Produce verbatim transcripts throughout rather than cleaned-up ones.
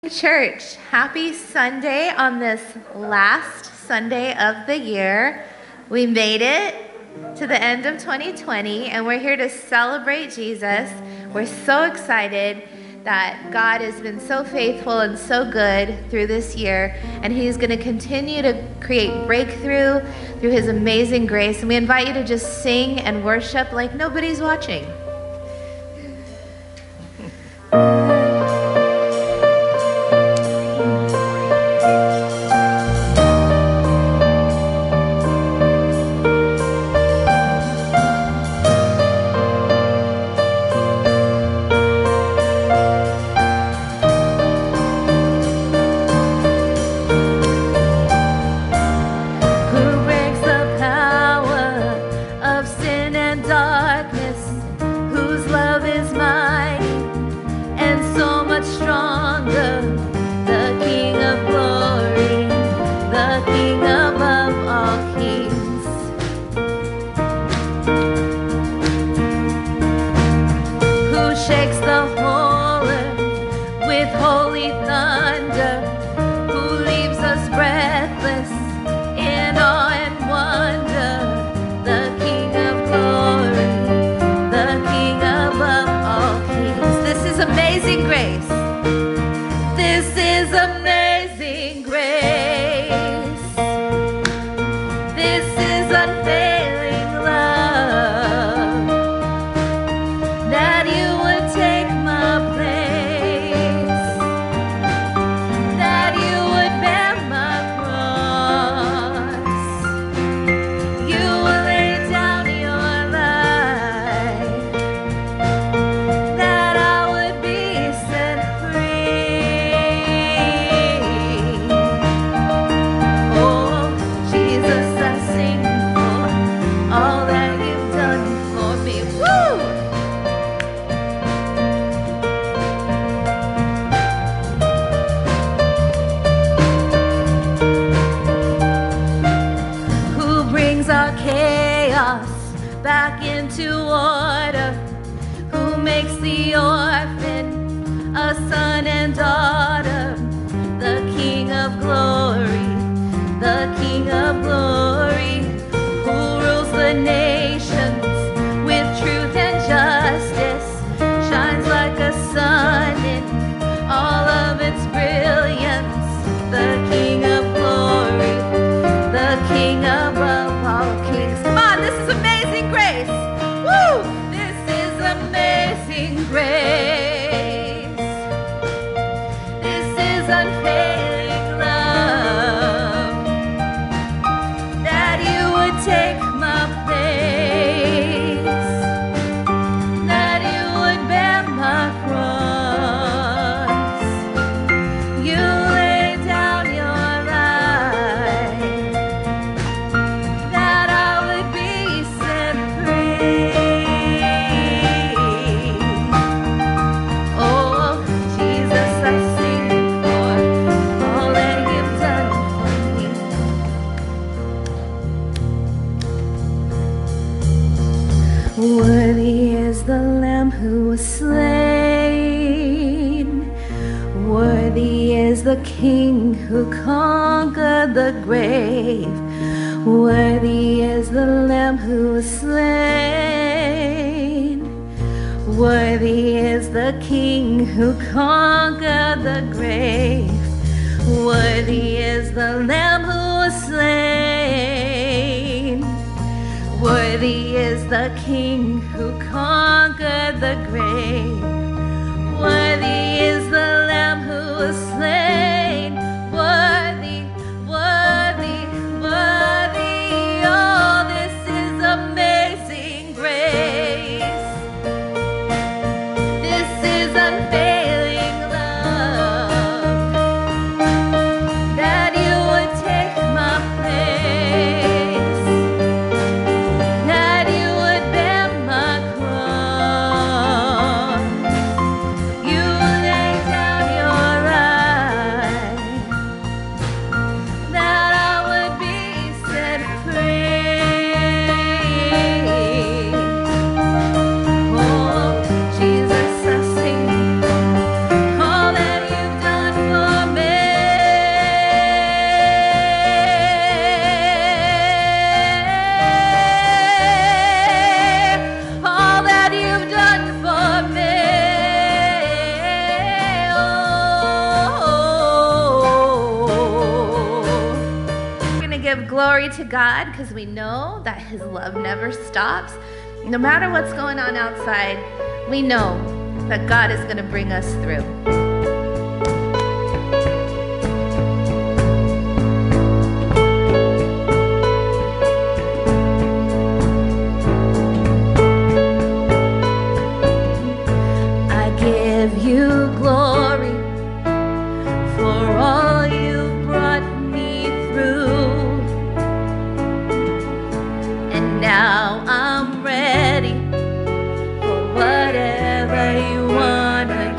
Church, happy Sunday on this last Sunday of the year. We made it to the end of twenty twenty and we're here to celebrate Jesus. We're so excited that God has been so faithful and so good through this year, and he's going to continue to create breakthrough through his amazing grace. And we invite you to just sing and worship like nobody's watching. That you would bear my cross. glory to God because we know that his love never stops. No matter what's going on outside, we know that God is going to bring us through. Give you glory for all you brought me through, and now I'm ready for whatever you wanna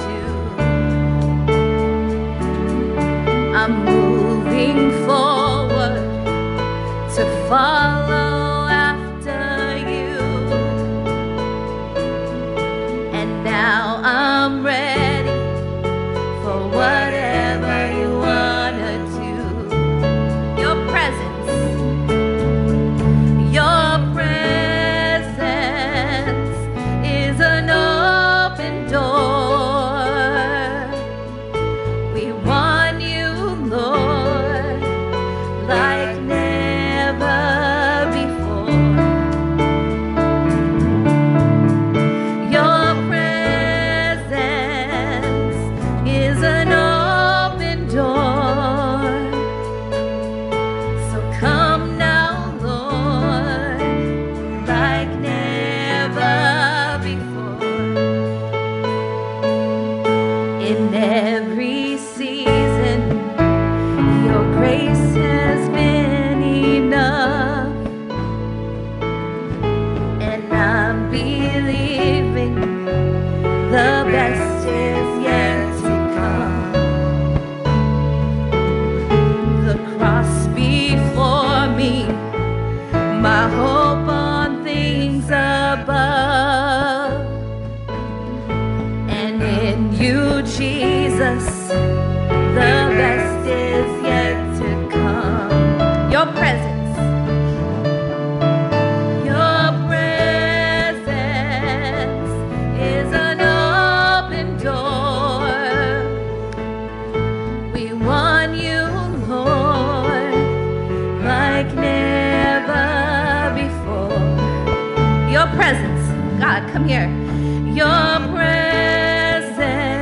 do. I'm moving forward to follow after you, and now I'm ready for whatever you wanna do. Your presence, your presence is an open door. We want you, Lord, like never before. Your is an open door. So come now, Lord, like never before. In every season, your grace has been enough, and I'm believing the best is yet. Before me, my hope on things above, and in you, Jesus, the best is yet to come. Your presence, your presence is an open door. We want you, Lord, like never before. Your presence, God, come here. Your presence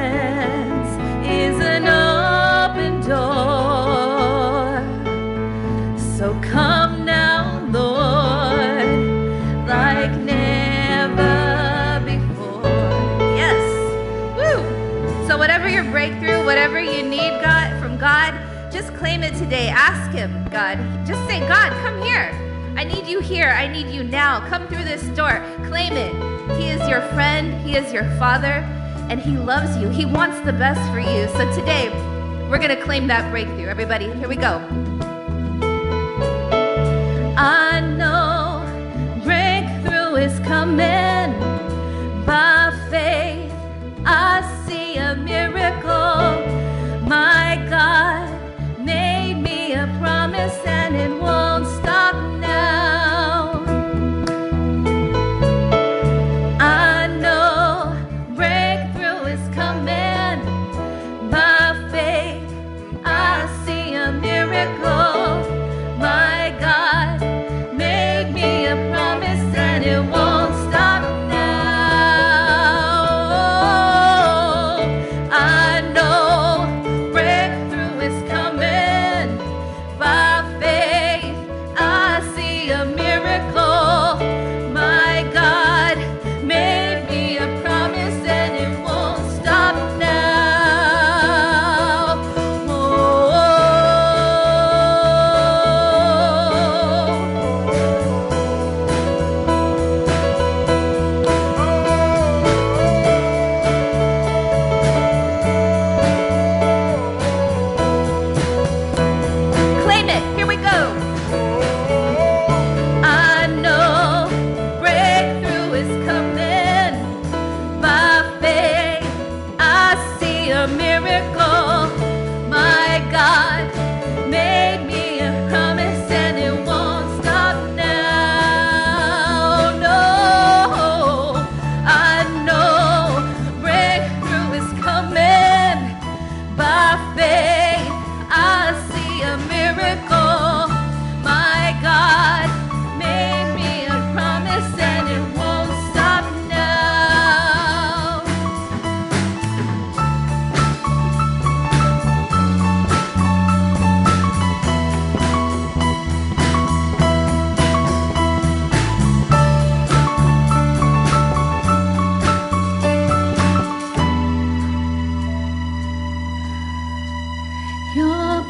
is an open door. So come now, Lord, like never before. Yes. Woo. So whatever your breakthrough, whatever you need, God, from God, just claim it today. Ask him, God. Just say, God, come here. I need you here. I need you now. Come through this door. Claim it. He is your friend. He is your father. And he loves you. He wants the best for you. So today, we're going to claim that breakthrough. Everybody, here we go. I know breakthrough is coming. By faith, I see a miracle. My God made me a promise, and it won't stop now. I know breakthrough is coming. By faith, I see a miracle. My God made me a promise, and it won't stop now.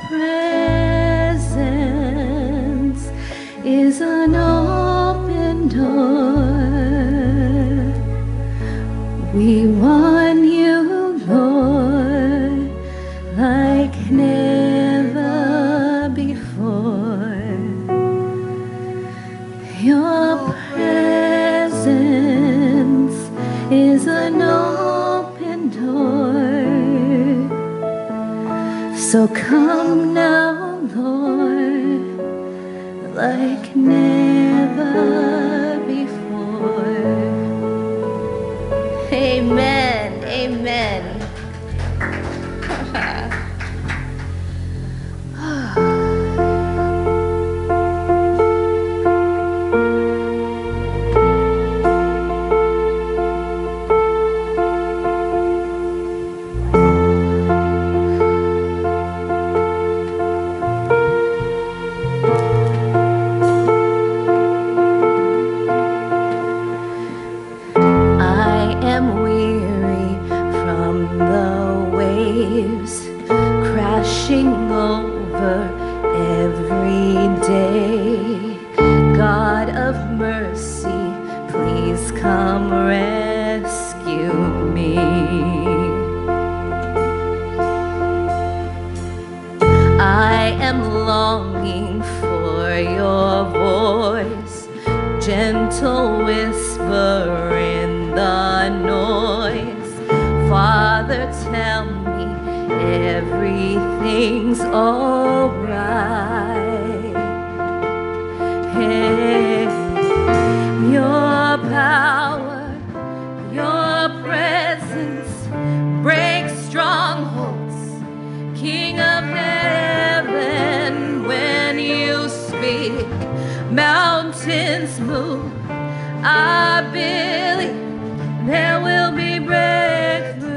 presence is an open door. We want you, Lord, like never before. Your presence is an open door. So come now, Lord, like never before. Amen. Amen. Crashing over every day. God of mercy, please come rescue me. I am longing for your voice, gentle whisper in the noise. Father, tell me everything's alright. Hey, your power, your presence breaks strongholds. King of heaven, when you speak, mountains move. I believe there will be breakthrough.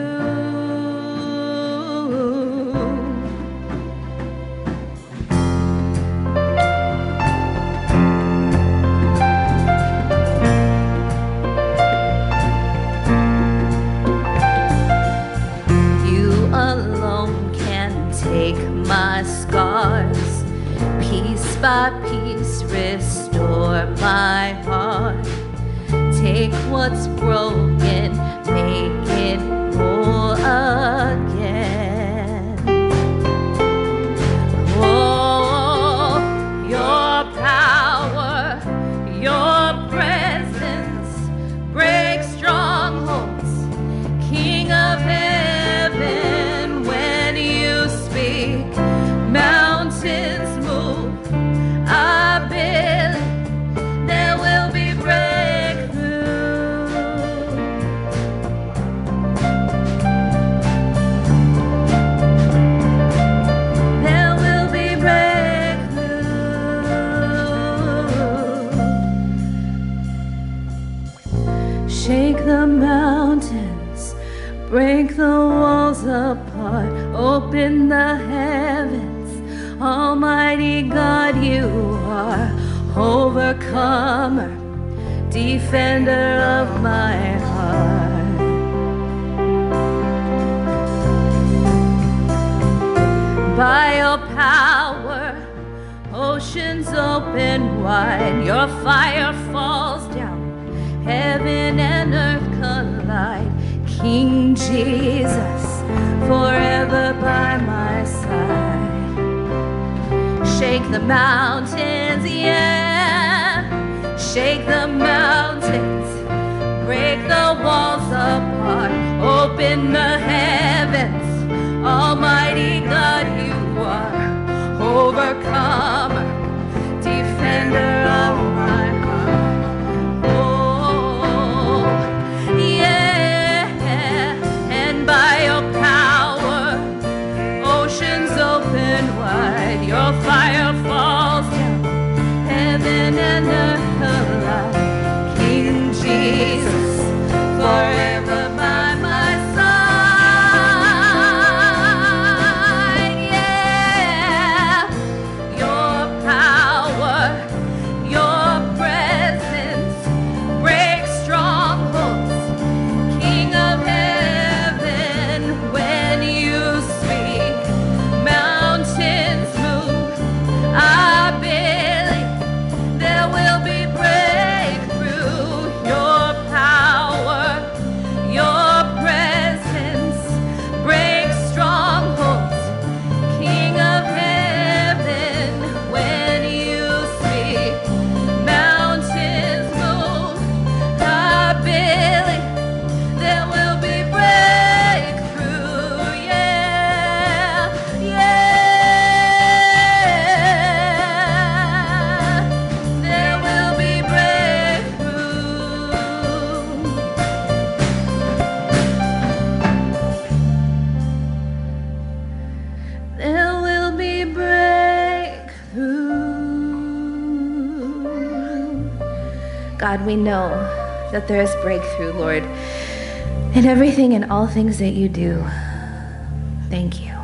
My scars, piece by piece, restore my heart. Take what's broken, make it whole again. Oh, your power, your presence breaks strongholds. King of heaven, when you speak, mountains move. I believe there will be breakthrough. There will be breakthrough. Shake the mountains, break the walls apart, open the heavens. Almighty God, you are overcomer, defender of my heart. By your power, oceans open wide, your fire falls down, heaven and earth collide. King Jesus, forever by my side. Shake the mountains, yeah. Shake the mountains, break the walls apart, open the heavens. Almighty God, you are overcomer, defender of my heart. Oh, yeah, and by your power, oceans open wide, your fire falls down, heaven and earth collide. King Jesus, forever by my side. Yeah, your power, your presence breaks strongholds. King of heaven, when you speak, mountains God, we know that there is breakthrough, Lord, in everything and all things that you do. Thank you.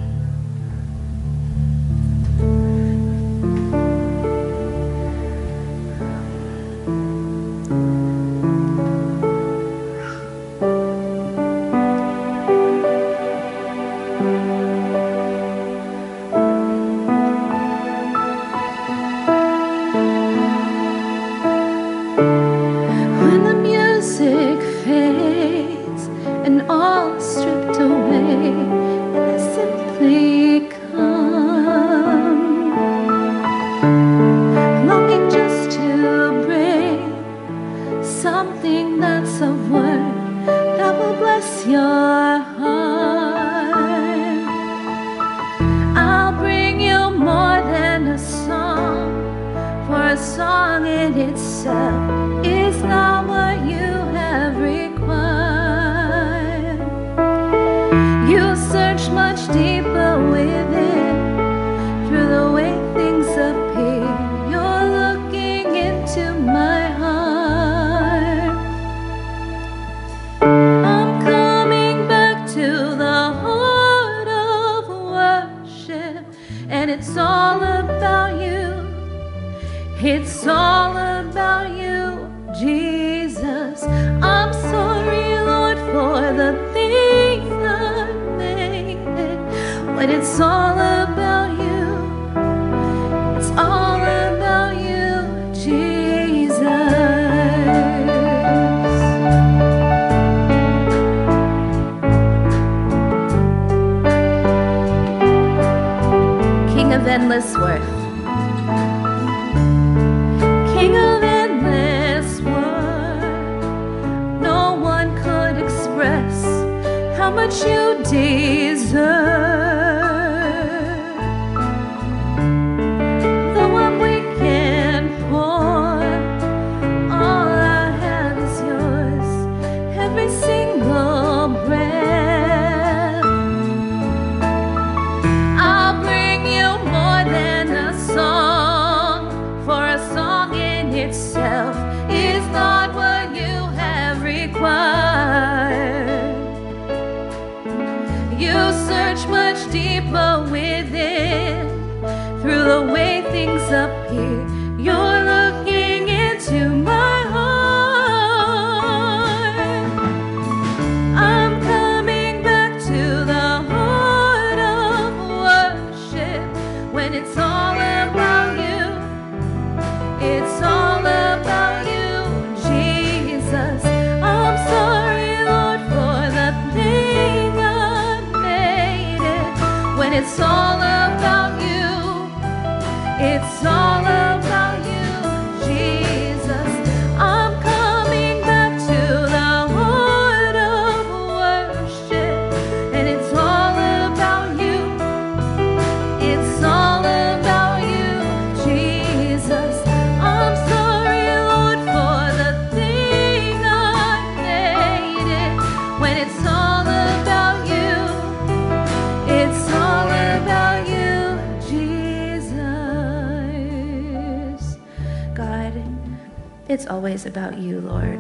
It's always about you, Lord.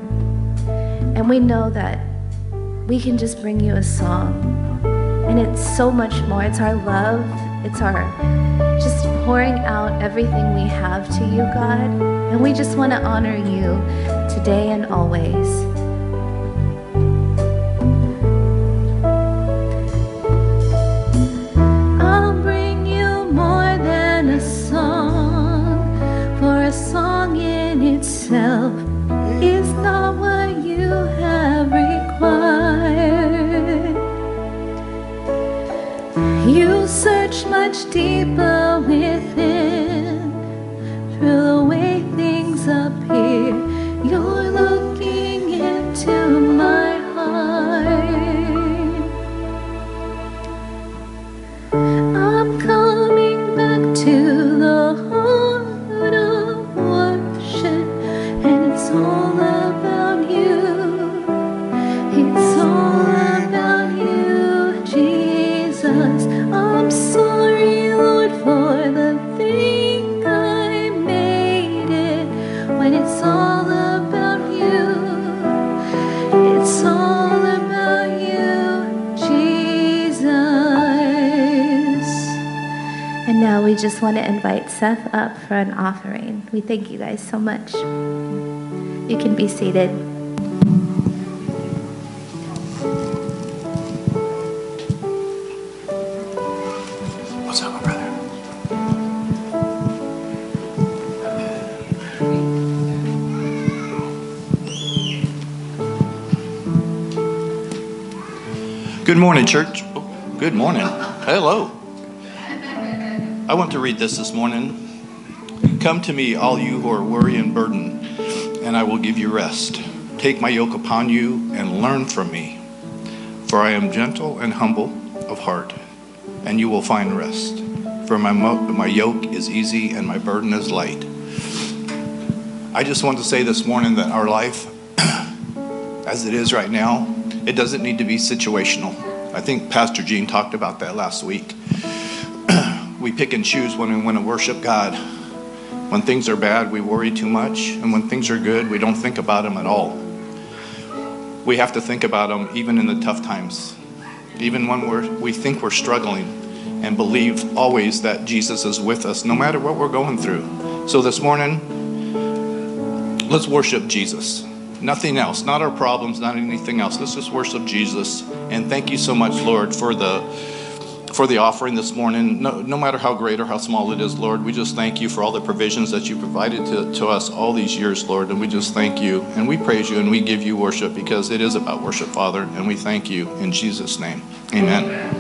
And we know that we can just bring you a song. And it's so much more. It's our love. It's our just pouring out everything we have to you, God. And we just want to honor you today and always. I'll bring you more than a song, for a song in itself is not what you have required. You search much deeper within, through the way things appear. You're looking into my heart. I'm coming back to the heart of worship, and it's all about you. It's all about you, Jesus. I'm sorry, Lord, for And now we just want to invite Seth up for an offering. We thank you guys so much. You can be seated. What's up, my brother? Good morning, church. Oh, good morning. Hello. I want to read this this morning. Come to me, all you who are weary and burdened, and I will give you rest. Take my yoke upon you and learn from me, for I am gentle and humble of heart, and you will find rest. For my, mo- my yoke is easy and my burden is light. I just want to say this morning that our life, as it is right now, it doesn't need to be situational. I think Pastor Gene talked about that last week. We pick and choose when we want to worship God. When things are bad, we worry too much. And when things are good, we don't think about them at all. We have to think about them even in the tough times. Even when we're, we think we're struggling, and believe always that Jesus is with us no matter what we're going through. So this morning, let's worship Jesus. Nothing else, not our problems, not anything else. Let's just worship Jesus. And thank you so much, Lord, for the for the offering this morning. No, no matter how great or how small it is, Lord, we just thank you for all the provisions that you provided to, to us all these years, Lord. And we just thank you and we praise you and we give you worship because it is about worship, Father. And we thank you in Jesus' name. Amen.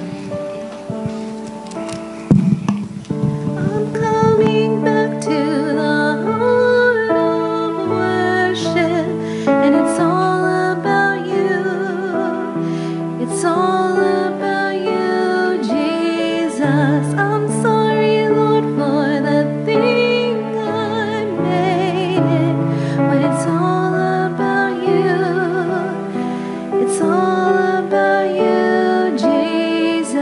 I'm coming back to the heart of worship, and it's all about you. It's all about you, Jesus. I'm sorry, Lord, for the thing I made it, but it's all about you. It's all about you, Jesus.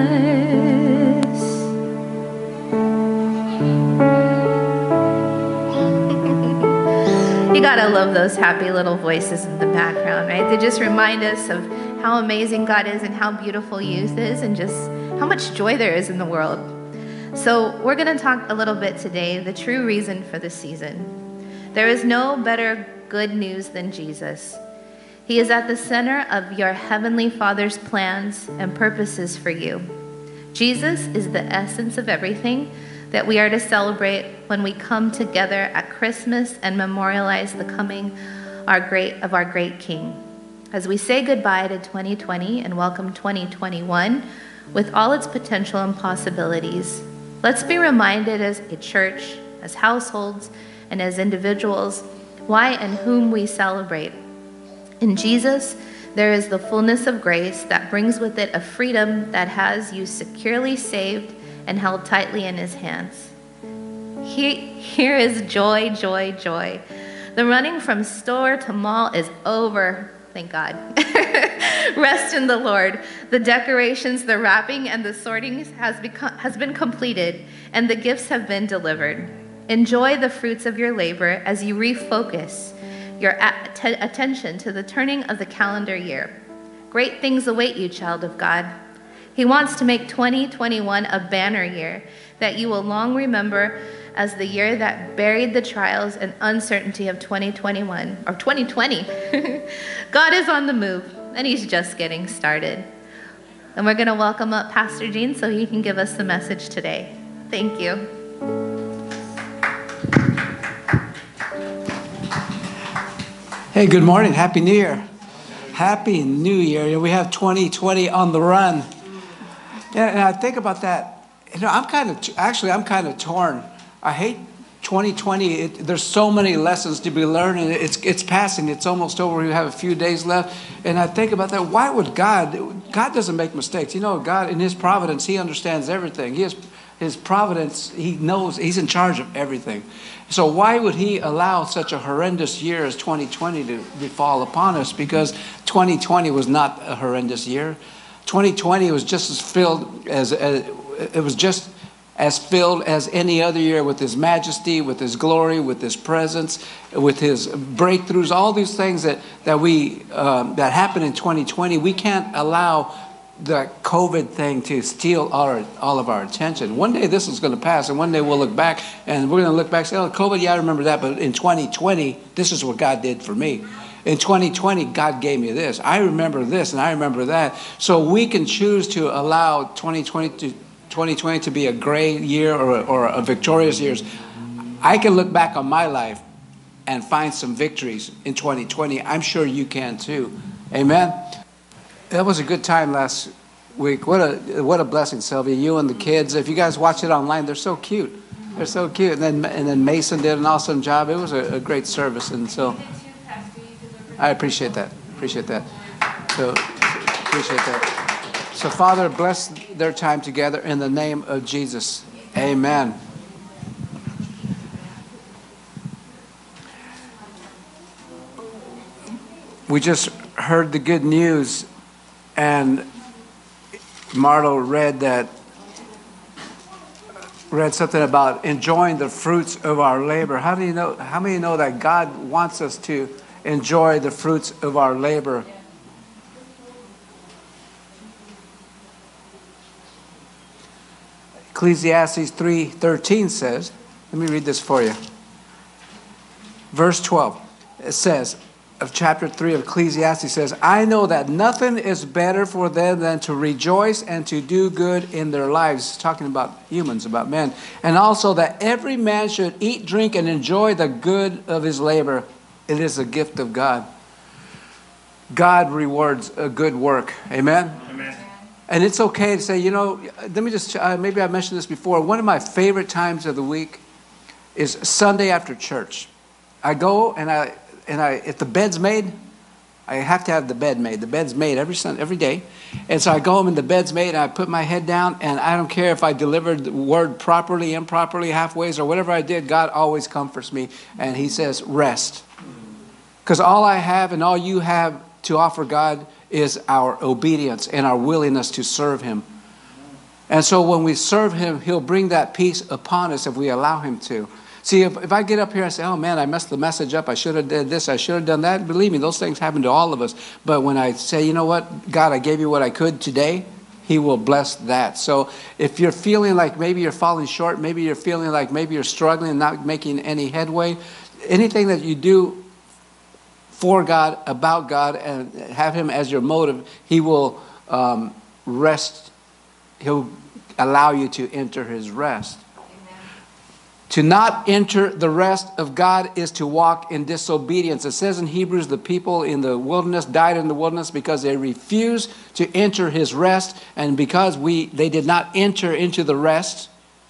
You gotta love those happy little voices in the background, right? They just remind us of how amazing God is and how beautiful youth is and just how much joy there is in the world. So we're gonna talk a little bit today, the true reason for the season. There is no better good news than Jesus. He is at the center of your Heavenly Father's plans and purposes for you. Jesus is the essence of everything that we are to celebrate when we come together at Christmas and memorialize the coming our great, of our great King. As we say goodbye to twenty twenty and welcome twenty twenty-one with all its potential and possibilities, let's be reminded as a church, as households, and as individuals why and whom we celebrate. In Jesus, there is the fullness of grace that brings with it a freedom that has you securely saved and held tightly in his hands. Here, here is joy, joy, joy. The running from store to mall is over, thank God. Rest in the Lord. The decorations, the wrapping, and the sorting has, become, has been completed, and the gifts have been delivered. Enjoy the fruits of your labor as you refocus your at- attention to the turning of the calendar year. Great things await you, child of God. He wants to make twenty twenty-one a banner year that you will long remember as the year that buried the trials and uncertainty of twenty twenty-one or twenty twenty. God is on the move, and he's just getting started. And we're going to welcome up Pastor Gene so he can give us the message today. Thank you. Hey, good morning. Happy New Year. Happy New Year. We have twenty twenty on the run. Yeah, and I think about that. You know, I'm kind of, actually, I'm kind of torn. I hate twenty twenty. It, there's so many lessons to be learned, and it's it's passing. It's almost over. We have a few days left. And I think about that. Why would God, God doesn't make mistakes. You know, God, in his providence, he understands everything. He has, his providence, he knows, he's in charge of everything. So why would he allow such a horrendous year as twenty twenty to befall upon us? Because twenty twenty was not a horrendous year. twenty twenty was just as filled as, as it was just as filled as any other year with his majesty, with his glory, with his presence, with his breakthroughs, all these things that that we um, that happened in twenty twenty. We can't allow the COVID thing to steal all, our, all of our attention. One day this is going to pass, and one day we'll look back, and we're going to look back and say, oh, COVID, yeah, I remember that, but in twenty twenty, this is what God did for me. In twenty twenty, God gave me this. I remember this, and I remember that. So we can choose to allow twenty twenty to, twenty twenty to be a gray year or a, or a victorious year. I can look back on my life and find some victories in twenty twenty. I'm sure you can too. Amen. That was a good time last week. What a what a blessing, Sylvia. You and the kids. If you guys watch it online, they're so cute. They're so cute. And then and then Mason did an awesome job. It was a, a great service, and so I appreciate that. Appreciate that. So appreciate that. So Father, bless their time together in the name of Jesus. Amen. We just heard the good news, and Marlo read that read something about enjoying the fruits of our labor. How do you know? How many know that God wants us to enjoy the fruits of our labor? Ecclesiastes three thirteen says, let me read this for you. Verse twelve, it says, of chapter three of Ecclesiastes says, I know that nothing is better for them than to rejoice and to do good in their lives. It's talking about humans, about men. And also that every man should eat, drink, and enjoy the good of his labor. It is a gift of God. God rewards a good work. Amen? Amen. And it's okay to say, you know, let me just, uh, maybe I mentioned this before. One of my favorite times of the week is Sunday after church. I go and I, And I, if the bed's made, I have to have the bed made. The bed's made every Sunday, every day. And so I go home and the bed's made, and I put my head down, and I don't care if I delivered the word properly, improperly, halfways, or whatever I did, God always comforts me. And he says, rest. Because all I have and all you have to offer God is our obedience and our willingness to serve him. And so when we serve him, he'll bring that peace upon us if we allow him to. See, if, if I get up here and say, oh, man, I messed the message up. I should have did this. I should have done that. Believe me, those things happen to all of us. But when I say, you know what, God, I gave you what I could today, he will bless that. So if you're feeling like maybe you're falling short, maybe you're feeling like maybe you're struggling, not making any headway, anything that you do for God, about God, and have him as your motive, he will um, rest. He'll allow you to enter his rest. To not enter the rest of God is to walk in disobedience. It says in Hebrews, the people in the wilderness died in the wilderness because they refused to enter his rest. And because we they did not enter into the rest,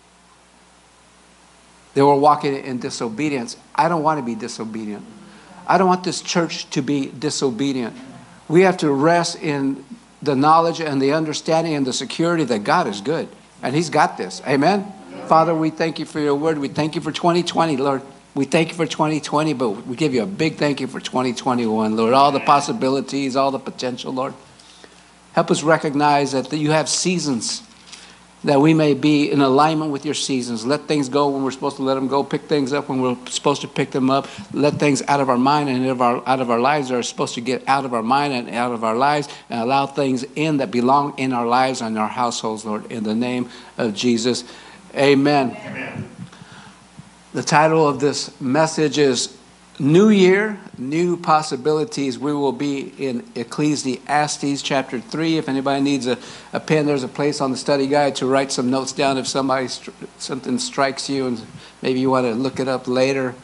they were walking in disobedience. I don't want to be disobedient. I don't want this church to be disobedient. We have to rest in the knowledge and the understanding and the security that God is good. And he's got this. Amen? Father, we thank you for your word. We thank you for twenty twenty, Lord. We thank you for twenty twenty, but we give you a big thank you for twenty twenty-one, Lord. All the possibilities, all the potential, Lord. Help us recognize that you have seasons, that we may be in alignment with your seasons. Let things go when we're supposed to let them go. Pick things up when we're supposed to pick them up. Let things out of our mind and out of our, out of our lives that are supposed to get out of our mind and out of our lives, and allow things in that belong in our lives and our households, Lord, in the name of Jesus. Amen. Amen. The title of this message is New Year, New Possibilities. We will be in Ecclesiastes chapter three. If anybody needs a, a pen, there's a place on the study guide to write some notes down if somebody something strikes you and maybe you want to look it up later.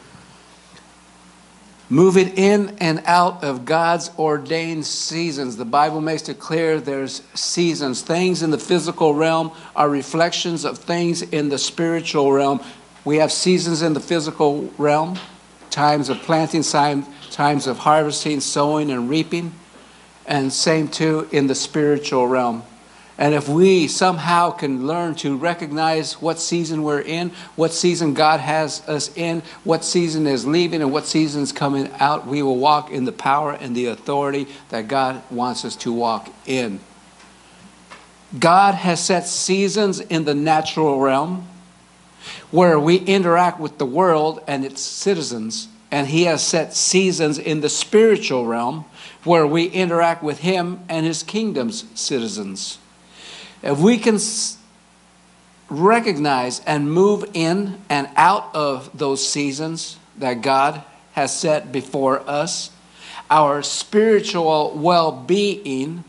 Moving in and out of God's ordained seasons. The Bible makes it clear there's seasons. Things in the physical realm are reflections of things in the spiritual realm. We have seasons in the physical realm, times of planting, times of harvesting, sowing, and reaping, and same too in the spiritual realm. And if we somehow can learn to recognize what season we're in, what season God has us in, what season is leaving and what season is coming out, we will walk in the power and the authority that God wants us to walk in. God has set seasons in the natural realm where we interact with the world and its citizens and he has set seasons in the spiritual realm where we interact with him and his kingdom's citizens. If we can recognize and move in and out of those seasons that God has set before us, our spiritual well-being,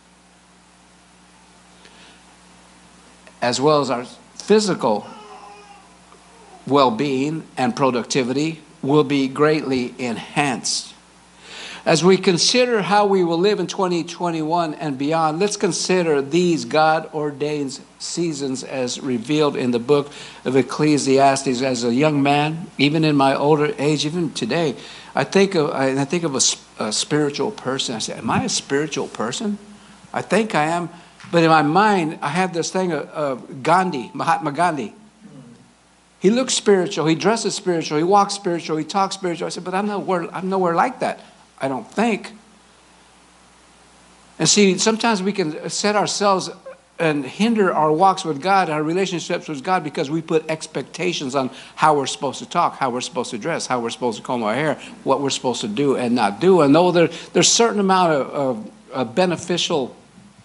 as well as our physical well-being and productivity, will be greatly enhanced. As we consider how we will live in twenty twenty-one and beyond, let's consider these God-ordained seasons as revealed in the book of Ecclesiastes. As a young man, even in my older age, even today, I think of I think of a, a spiritual person. I say, am I a spiritual person? I think I am. But in my mind, I have this thing of, of Gandhi, Mahatma Gandhi. He looks spiritual. He dresses spiritual. He walks spiritual. He talks spiritual. I said, but I'm nowhere, I'm nowhere like that. I don't think. And see, sometimes we can set ourselves and hinder our walks with God, our relationships with God, because we put expectations on how we're supposed to talk, how we're supposed to dress, how we're supposed to comb our hair, what we're supposed to do and not do. And though there, there's a certain amount of, of, of beneficial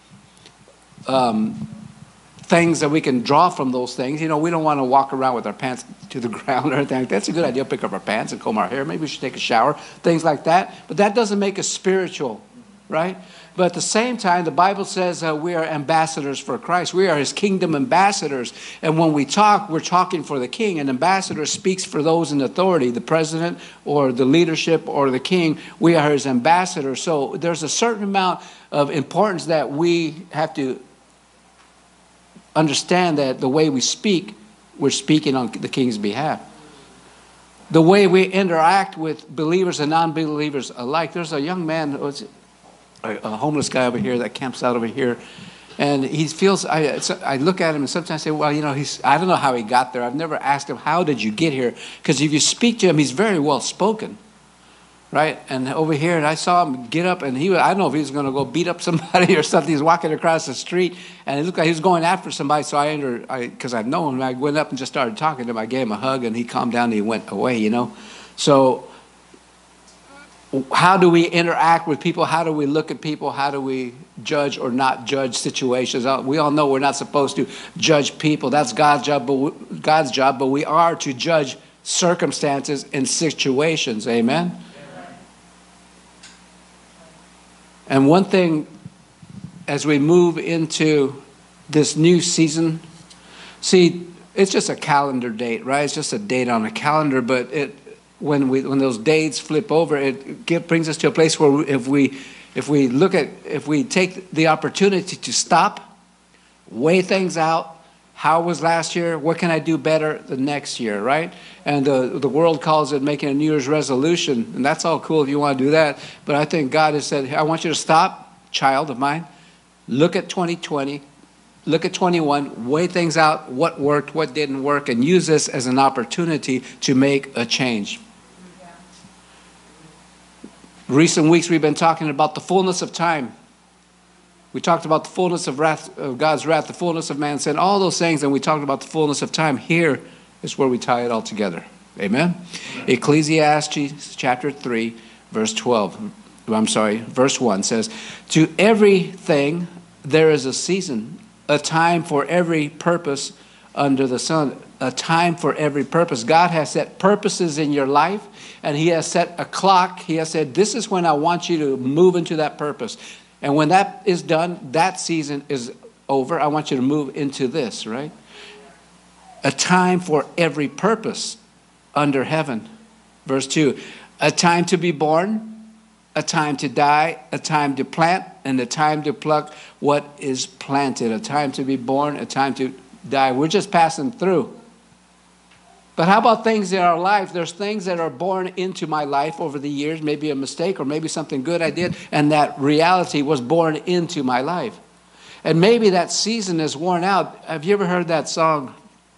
um, things that we can draw from those things. You know, we don't want to walk around with our pants to the ground or anything like that. That's a good idea. Pick up our pants and comb our hair. Maybe we should take a shower, things like that. But that doesn't make us spiritual, right? But at the same time, the Bible says uh, we are ambassadors for Christ. We are his kingdom ambassadors. And when we talk, we're talking for the king. An ambassador speaks for those in authority, the president or the leadership or the king. We are his ambassadors. So there's a certain amount of importance that we have to understand, that the way we speak, we're speaking on the king's behalf. The way we interact with believers and non-believers alike. There's a young man, a homeless guy over here that camps out over here, and he feels, I, I look at him and sometimes say, well, you know, he's, I don't know how he got there. I've never asked him, how did you get here? Because if you speak to him, he's very well spoken. Right? And over here, and I saw him get up, and he was, I don't know if he was going to go beat up somebody or something. He's walking across the street, and it looked like he was going after somebody. So I entered, because I've known him, I went up and just started talking to him. I gave him a hug, and he calmed down, and he went away, you know. So how do we interact with people? How do we look at people? How do we judge or not judge situations? We all know we're not supposed to judge people. That's God's job, but we, God's job, but we are to judge circumstances and situations. Amen? And one thing, as we move into this new season, see, it's just a calendar date, right? It's just a date on a calendar, but it, when we when those dates flip over, it get, brings us to a place where we, if we if we look at if we take the opportunity to stop, weigh things out. How was last year? What can I do better the next year, right? And the, the world calls it making a New Year's resolution, and that's all cool if you want to do that. But I think God has said, I want you to stop, child of mine. Look at twenty twenty. Look at twenty-one. Weigh things out, what worked, what didn't work, and use this as an opportunity to make a change. Yeah. Recent weeks we've been talking about the fullness of time. We talked about the fullness of wrath, of God's wrath, the fullness of man's sin, all those things, and we talked about the fullness of time. Here is where we tie it all together. Amen? Amen. Ecclesiastes chapter three, verse twelve. I'm sorry, verse one says, to everything there is a season, a time for every purpose under the sun. A time for every purpose. God has set purposes in your life, and he has set a clock. He has said, this is when I want you to move into that purpose. And when that is done, that season is over. I want you to move into this, right? A time for every purpose under heaven. Verse two, a time to be born, a time to die, a time to plant, and a time to pluck what is planted. A time to be born, a time to die. We're just passing through. But how about things in our life? There's things that are born into my life over the years, maybe a mistake or maybe something good I did, and that reality was born into my life. And maybe that season is worn out. Have you ever heard that song,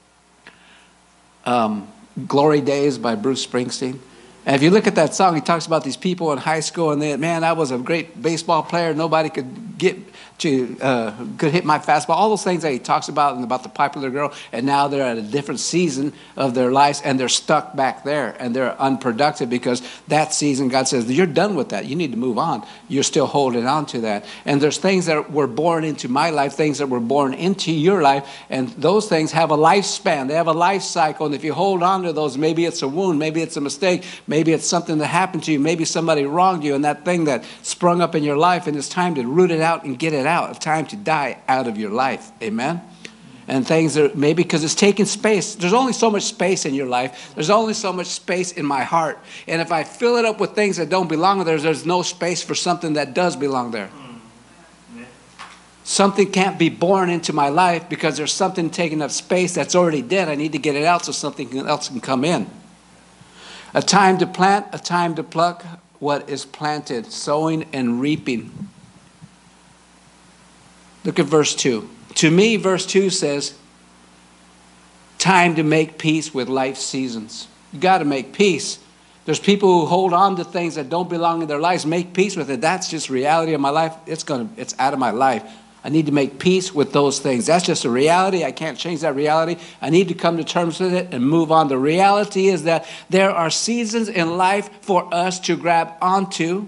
um, Glory Days by Bruce Springsteen? And if you look at that song, he talks about these people in high school, and they, man, I was a great baseball player. Nobody could get to uh, could hit my fastball. All those things that he talks about and about the popular girl, and now they're at a different season of their lives, and they're stuck back there, and they're unproductive because that season, God says, you're done with that. You need to move on. You're still holding on to that. And there's things that were born into my life, things that were born into your life, and those things have a lifespan. They have a life cycle, and if you hold on to those, maybe it's a wound, maybe it's a mistake, maybe it's something that happened to you, maybe somebody wronged you, and that thing that sprung up in your life, and it's time to root it out and get it out. It's time to die out of your life. Amen? And things are maybe because it's taking space. There's only so much space in your life. There's only so much space in my heart. And if I fill it up with things that don't belong there, there's no space for something that does belong there. Something can't be born into my life because there's something taking up space that's already dead. I need to get it out so something else can come in. A time to plant, a time to pluck what is planted, sowing and reaping. Look at verse two. To me, verse two says, time to make peace with life's seasons. You got to make peace. There's people who hold on to things that don't belong in their lives. Make peace with it. That's just reality of my life. It's gonna, it's out of my life. I need to make peace with those things. That's just a reality. I can't change that reality. I need to come to terms with it and move on. The reality is that there are seasons in life for us to grab onto.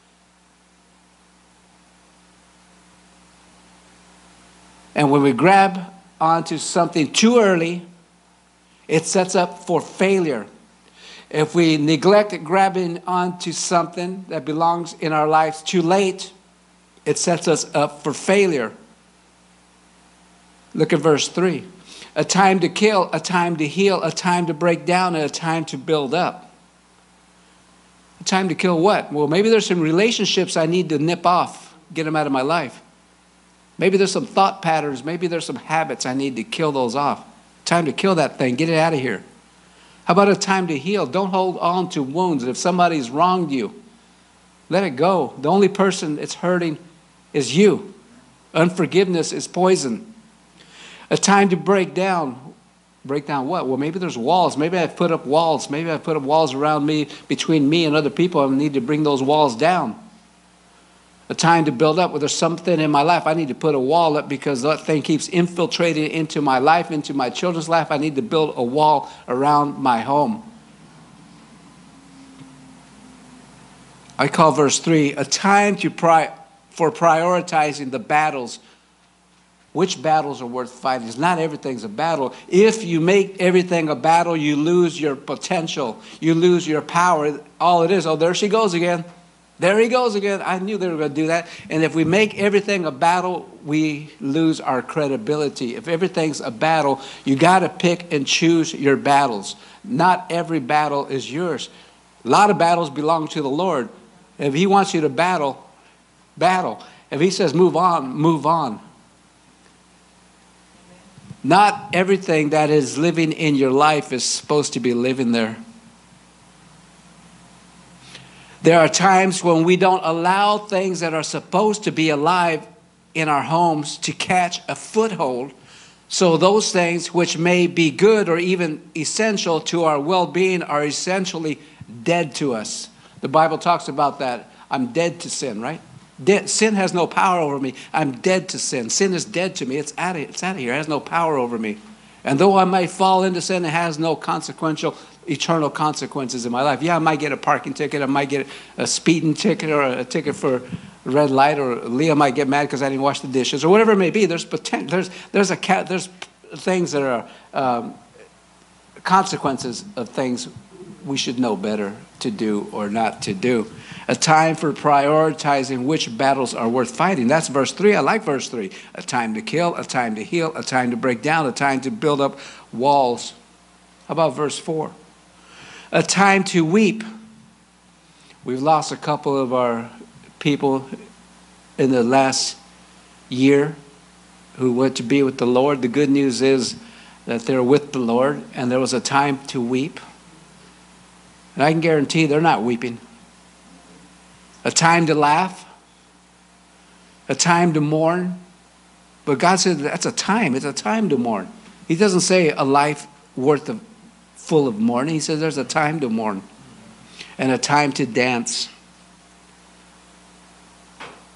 And when we grab onto something too early, it sets up for failure. If we neglect grabbing onto something that belongs in our lives too late, it sets us up for failure. Look at verse three. A time to kill, a time to heal, a time to break down, and a time to build up. A time to kill what? Well, maybe there's some relationships I need to nip off, get them out of my life. Maybe there's some thought patterns. Maybe there's some habits I need to kill those off. Time to kill that thing. Get it out of here. How about a time to heal? Don't hold on to wounds. If somebody's wronged you, let it go. The only person it's hurting is you. Unforgiveness is poison. A time to break down. Break down what? Well, maybe there's walls. Maybe I've put up walls. Maybe I've put up walls around me, between me and other people. I need to bring those walls down. A time to build up. Well, there's something in my life I need to put a wall up because that thing keeps infiltrating into my life, into my children's life. I need to build a wall around my home. I call verse three a time to pri- for prioritizing the battles. Which battles are worth fighting? It's not everything's a battle. If you make everything a battle, you lose your potential. You lose your power. All it is, oh, there she goes again. There he goes again. I knew they were going to do that. And if we make everything a battle, we lose our credibility. If everything's a battle, you got to pick and choose your battles. Not every battle is yours. A lot of battles belong to the Lord. If he wants you to battle, battle. If he says move on, move on. Not everything that is living in your life is supposed to be living there. There are times when we don't allow things that are supposed to be alive in our homes to catch a foothold. So those things which may be good or even essential to our well-being are essentially dead to us. The Bible talks about that. I'm dead to sin, right? Dead. Sin has no power over me. I'm dead to sin. Sin is dead to me. It's out of, it's out of here. It has no power over me. And though I might fall into sin, it has no consequential eternal consequences in my life. Yeah, I might get a parking ticket. I might get a speeding ticket or a ticket for a red light, or Leah might get mad because I didn't wash the dishes, or whatever it may be. There's potential. There's there's a cat. There's things that are um, consequences of things we should know better to do or not to do. A time for prioritizing which battles are worth fighting. That's verse three. I like verse three. A time to kill, a time to heal, a time to break down, a time to build up walls. How about verse four? A time to weep. We've lost a couple of our people in the last year who went to be with the Lord. The good news is that they're with the Lord, and there was a time to weep. And I can guarantee they're not weeping. A time to laugh. A time to mourn. But God said that's a time. It's a time to mourn. He doesn't say a life worth of full of mourning. He says there's a time to mourn and a time to dance.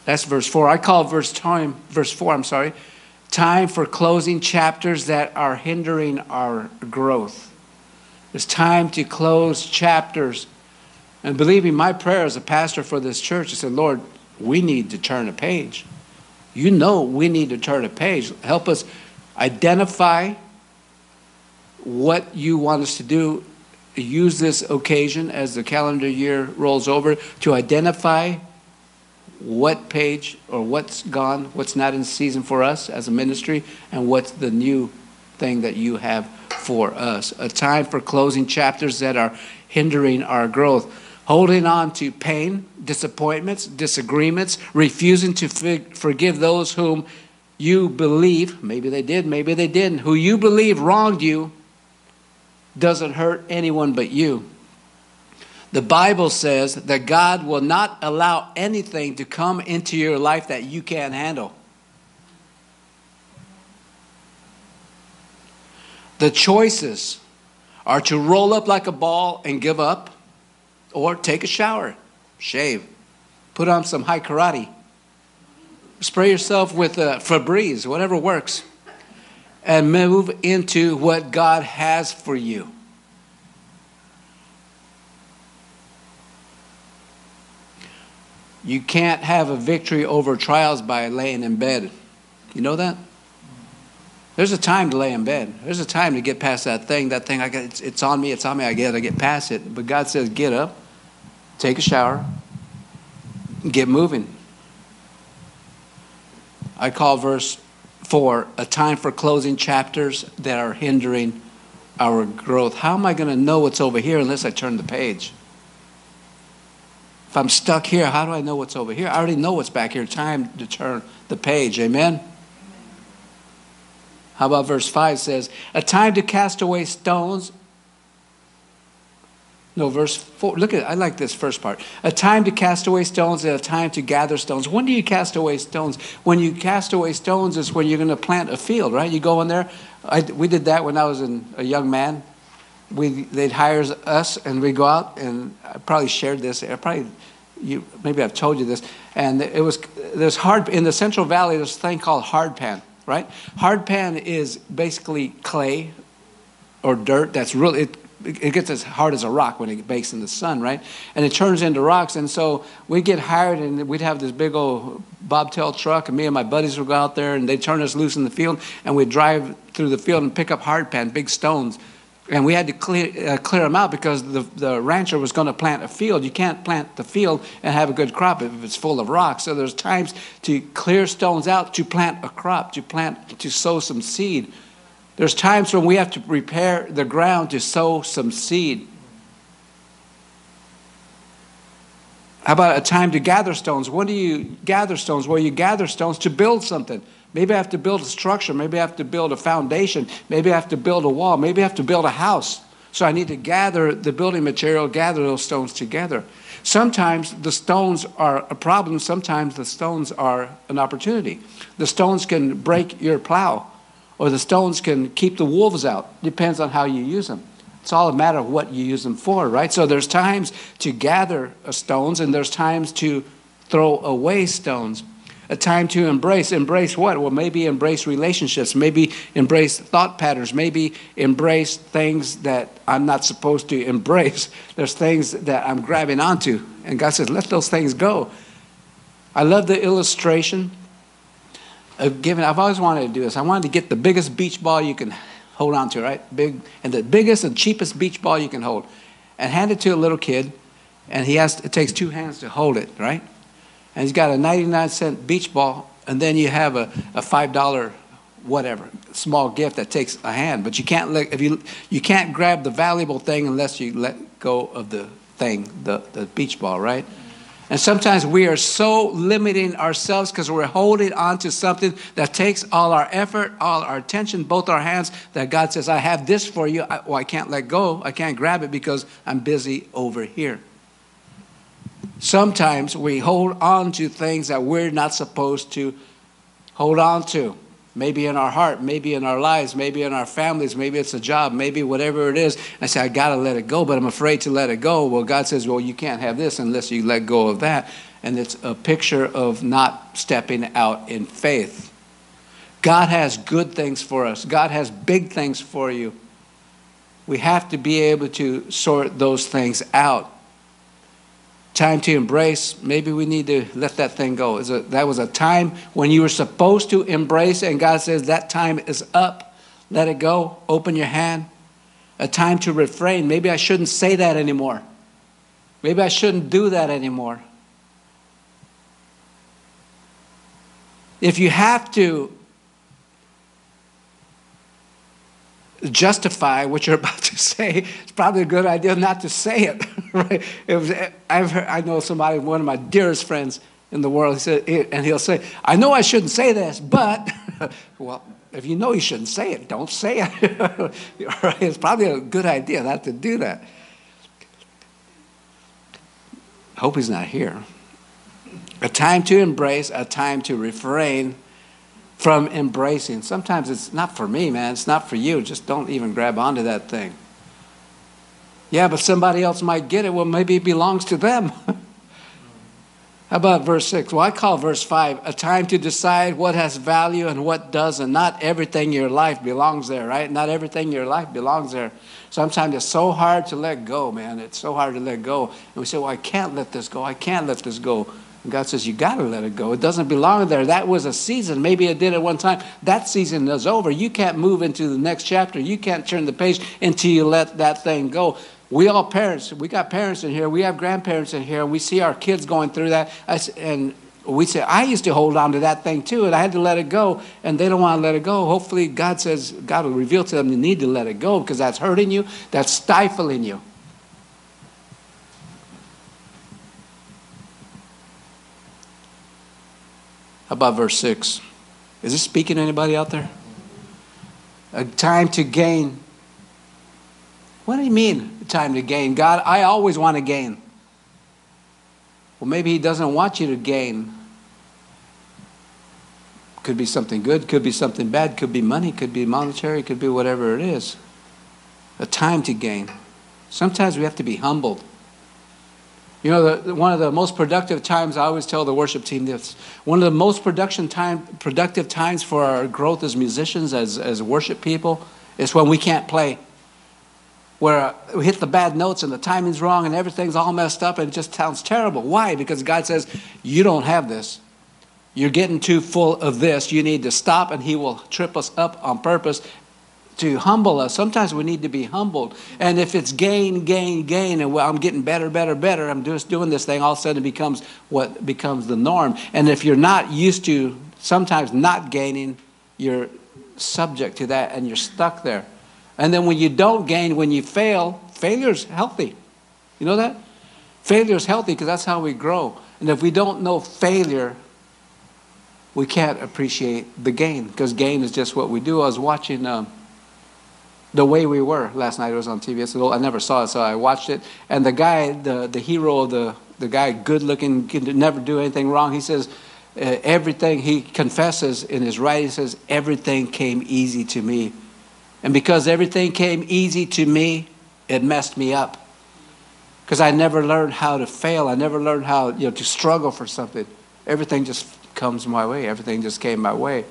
That's verse four. I call verse time, verse four, I'm sorry, time for closing chapters that are hindering our growth. It's time to close chapters. And believe me, my prayer as a pastor for this church, I said, Lord, we need to turn a page. You know we need to turn a page. Help us identify what you want us to do. Use this occasion as the calendar year rolls over to identify what page or what's gone, what's not in season for us as a ministry, and what's the new thing that you have for us. A time for closing chapters that are hindering our growth. Holding on to pain, disappointments, disagreements, refusing to forgive those whom you believe, maybe they did, maybe they didn't, who you believe wronged you, doesn't hurt anyone but you. The Bible says that God will not allow anything to come into your life that you can't handle. The choices are to roll up like a ball and give up, or take a shower, shave, put on some high karate, spray yourself with uh, Febreze, whatever works, and move into what God has for you. You can't have a victory over trials by laying in bed. You know that? There's a time to lay in bed. There's a time to get past that thing. That thing, I got, it's, it's on me, it's on me, I get, I get past it. But God says, get up, take a shower, get moving. I call verse four a time for closing chapters that are hindering our growth. How am I going to know what's over here unless I turn the page? If I'm stuck here, how do I know what's over here? I already know what's back here. Time to turn the page. Amen? How about verse five says, a time to cast away stones. No, verse four. Look at it. I like this first part. A time to cast away stones and a time to gather stones. When do you cast away stones? When you cast away stones is when you're going to plant a field, right? You go in there. I, we did that when I was in, a young man. We they'd hire us and we go out, and I probably shared this. I probably you maybe I've told you this. And it was there's hard in the Central Valley. There's a thing called hard pan, right? Hard pan is basically clay or dirt that's really. It, It gets as hard as a rock when it bakes in the sun, right? And it turns into rocks. And so we'd get hired, and we'd have this big old bobtail truck, and me and my buddies would go out there, and they'd turn us loose in the field, and we'd drive through the field and pick up hard pan, big stones. And we had to clear, uh, clear them out because the, the rancher was going to plant a field. You can't plant the field and have a good crop if it's full of rocks. So there's times to clear stones out to plant a crop, to plant, to sow some seed. There's times when we have to prepare the ground to sow some seed. How about a time to gather stones? When do you gather stones? Well, you gather stones to build something. Maybe I have to build a structure. Maybe I have to build a foundation. Maybe I have to build a wall. Maybe I have to build a house. So I need to gather the building material, gather those stones together. Sometimes the stones are a problem. Sometimes the stones are an opportunity. The stones can break your plow, or the stones can keep the wolves out. Depends on how you use them. It's all a matter of what you use them for, right? So there's times to gather stones, and there's times to throw away stones. A time to embrace. Embrace what? Well, maybe embrace relationships. Maybe embrace thought patterns. Maybe embrace things that I'm not supposed to embrace. There's things that I'm grabbing onto. And God says, let those things go. I love the illustration of giving. I've always wanted to do this. I wanted to get the biggest beach ball you can hold on to, right? Big, and the biggest and cheapest beach ball you can hold, and hand it to a little kid, and he has. It takes two hands to hold it, right? And he's got a ninety-nine cent beach ball, and then you have a, a five dollar whatever small gift that takes a hand. But you can't let if you you can't grab the valuable thing unless you let go of the thing, the the beach ball, right? And sometimes we are so limiting ourselves because we're holding on to something that takes all our effort, all our attention, both our hands, that God says, I have this for you. I, well, I can't let go. I can't grab it because I'm busy over here. Sometimes we hold on to things that we're not supposed to hold on to. Maybe in our heart, maybe in our lives, maybe in our families, maybe it's a job, maybe whatever it is. I say, I got to let it go, but I'm afraid to let it go. Well, God says, well, you can't have this unless you let go of that. and it's a picture of not stepping out in faith. God has good things for us. God has big things for you. We have to be able to sort those things out. Time to embrace, maybe we need to let that thing go. Is it, that was a time when you were supposed to embrace, and God says that time is up. Let it go. Open your hand. A time to refrain. Maybe I shouldn't say that anymore. Maybe I shouldn't do that anymore. If you have to justify what you're about to say, it's probably a good idea not to say it. Right? It was, I've heard, I know somebody, one of my dearest friends in the world, he said, and he'll say, I know I shouldn't say this, but, well, if you know you shouldn't say it, don't say it. Right? It's probably a good idea not to do that. I hope he's not here. A time to embrace, a time to refrain from embracing. Sometimes it's not for me, man. It's not for you. Just don't even grab onto that thing. Yeah, but somebody else might get it. Well, maybe it belongs to them. How about verse six? Well, I call verse five a time to decide what has value and what doesn't. Not everything in your life belongs there, right? Not everything in your life belongs there. Sometimes it's so hard to let go, man. It's so hard to let go. And we say, well, I can't let this go. I can't let this go. And God says, you got to let it go. It doesn't belong there. That was a season. Maybe it did at one time. That season is over. You can't move into the next chapter. You can't turn the page until you let that thing go. We all parents, we got parents in here. We have grandparents in here. And we see our kids going through that. And we say, I used to hold on to that thing too, and I had to let it go. And they don't want to let it go. Hopefully God says, God will reveal to them you need to let it go because that's hurting you. That's stifling you. How about verse six? Is this speaking to anybody out there? A time to gain. What do you mean, a time to gain? God, I always want to gain. Well, maybe he doesn't want you to gain. Could be something good, could be something bad, could be money, could be monetary, could be whatever it is. A time to gain. Sometimes we have to be humbled. You know, the, one of the most productive times, I always tell the worship team this, one of the most production time, productive times for our growth as musicians, as, as worship people, is when we can't play. Where uh, we hit the bad notes and the timing's wrong and everything's all messed up and it just sounds terrible. Why? Because God says, you don't have this. You're getting too full of this. You need to stop, and he will trip us up on purpose to humble us. Sometimes we need to be humbled. And if it's gain, gain, gain, and well, I'm getting better, better, better, I'm just doing this thing, all of a sudden it becomes what becomes the norm. And if you're not used to sometimes not gaining, you're subject to that and you're stuck there. And then when you don't gain, when you fail, failure's healthy. You know that? Failure's healthy because that's how we grow. And if we don't know failure, we can't appreciate the gain, because gain is just what we do. I was watching um, The Way We Were last night. It was on T V. I said, oh, I never saw it, so I watched it. And the guy, the, the hero of the, the guy, good looking, could never do anything wrong. He says, uh, everything, he confesses in his writing, he says, everything came easy to me. And because everything came easy to me, it messed me up. Because I never learned how to fail. I never learned how, you know, to struggle for something. Everything just comes my way. Everything just came my way.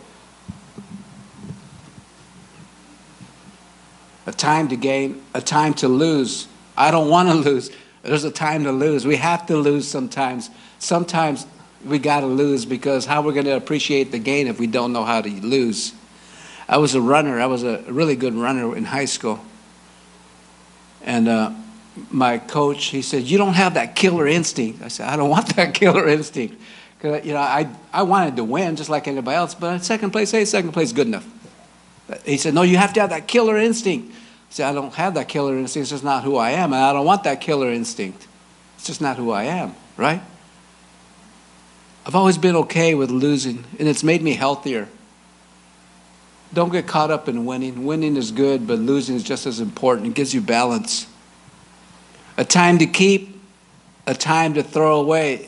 A time to gain, a time to lose. I don't want to lose. There's a time to lose. We have to lose sometimes. Sometimes we got to lose, because how we're going to appreciate the gain if we don't know how to lose. I was a runner. I was a really good runner in high school. And uh, my coach, he said, you don't have that killer instinct. I said, I don't want that killer instinct. Because, you know, I, I wanted to win just like anybody else, but second place, hey, second place is good enough. He said, no, you have to have that killer instinct. I said, I don't have that killer instinct. It's just not who I am, and I don't want that killer instinct. It's just not who I am, right? I've always been okay with losing, and it's made me healthier. Don't get caught up in winning. Winning is good, but losing is just as important. It gives you balance. A time to keep, a time to throw away.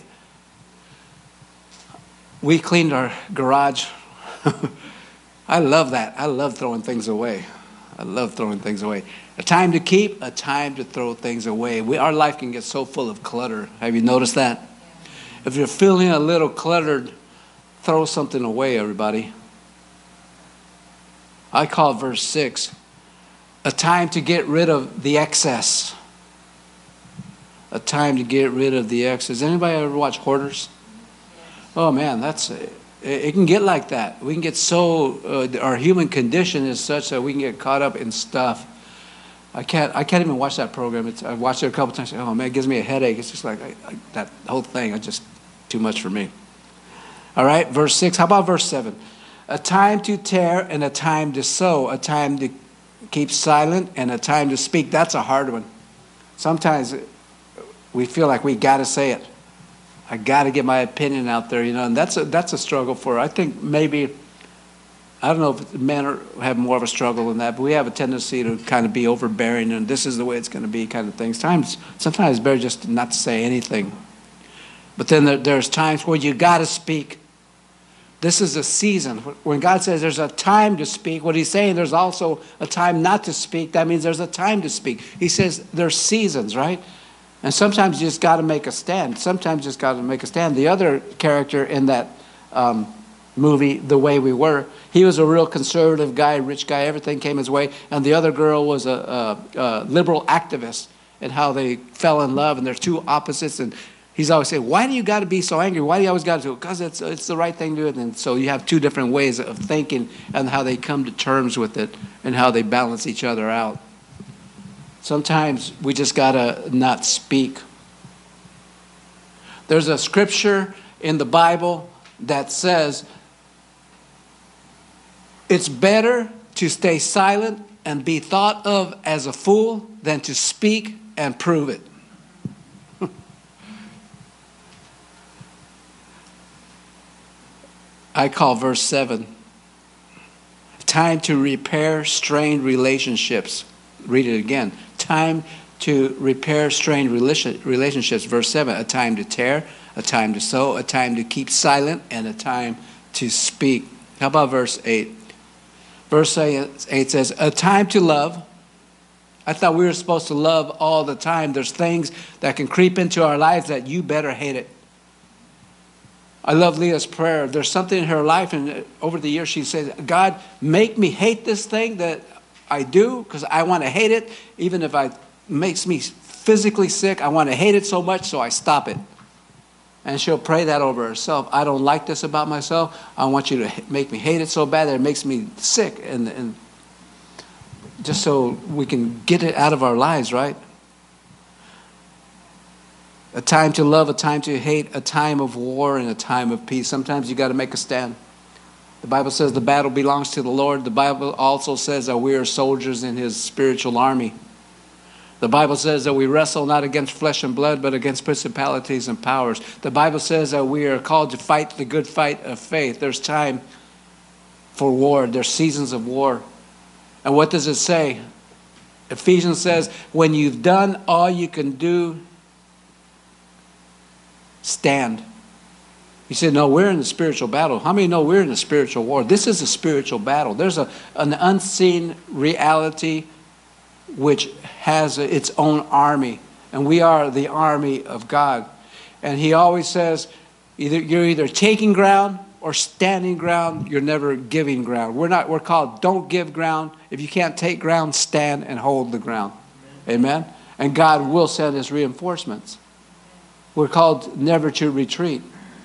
We cleaned our garage. I love that. I love throwing things away. I love throwing things away. A time to keep, a time to throw things away. We, our life can get so full of clutter. Have you noticed that? If you're feeling a little cluttered, throw something away, everybody. I call verse six a time to get rid of the excess. A time to get rid of the excess. Anybody ever watch Hoarders? Oh man, that's it, it can get like that. We can get so uh, our human condition is such that we can get caught up in stuff. I can't I can't even watch that program. It's, I've watched it a couple times. Oh man, it gives me a headache. It's just like I, I, that whole thing. I just too much for me. All right, verse six. How about verse seven? A time to tear and a time to sow, a time to keep silent and a time to speak. That's a hard one. Sometimes we feel like we got to say it. I got to get my opinion out there, you know, and that's a, that's a struggle for, I think maybe, I don't know if men are, have more of a struggle than that, but we have a tendency to kind of be overbearing and this is the way it's going to be kind of things. Times, sometimes it's better just not to say anything. But then there, there's times where you got to speak. This is a season. When God says there's a time to speak, what he's saying there's also a time not to speak. That means there's a time to speak. He says there's seasons, right? And sometimes you just got to make a stand. Sometimes you just got to make a stand. The other character in that um, movie, The Way We Were, he was a real conservative guy, rich guy, everything came his way. And the other girl was a, a, a liberal activist and how they fell in love. And they're two opposites. And he's always saying, why do you got to be so angry? Why do you always got to do it? Because it's, it's the right thing to do. And so you have two different ways of thinking and how they come to terms with it and how they balance each other out. Sometimes we just got to not speak. There's a scripture in the Bible that says it's better to stay silent and be thought of as a fool than to speak and prove it. I call verse seven, time to repair strained relationships. Read it again. Time to repair strained relationships. Verse seven, a time to tear, a time to sow, a time to keep silent, and a time to speak. How about verse eight? Verse eight says, a time to love. I thought we were supposed to love all the time. There's things that can creep into our lives that you better hate it. I love Leah's prayer. There's something in her life, and over the years she says, God, make me hate this thing that I do, because I want to hate it. Even if it makes me physically sick, I want to hate it so much, so I stop it. And she'll pray that over herself. I don't like this about myself. I want you to make me hate it so bad that it makes me sick. And, and just so we can get it out of our lives, right? A time to love, a time to hate, a time of war, and a time of peace. Sometimes you got to make a stand. The Bible says the battle belongs to the Lord. The Bible also says that we are soldiers in his spiritual army. The Bible says that we wrestle not against flesh and blood, but against principalities and powers. The Bible says that we are called to fight the good fight of faith. There's time for war. There's seasons of war. And what does it say? Ephesians says, when you've done all you can do, stand. He said, no, we're in the spiritual battle. How many know we're in a spiritual war? This is a spiritual battle. There's a, an unseen reality which has its own army. And we are the army of God. And he always says, either you're either taking ground or standing ground. You're never giving ground. We're not, we're called don't give ground. If you can't take ground, stand and hold the ground. Amen? Amen? And God will send his reinforcements. We're called never to retreat.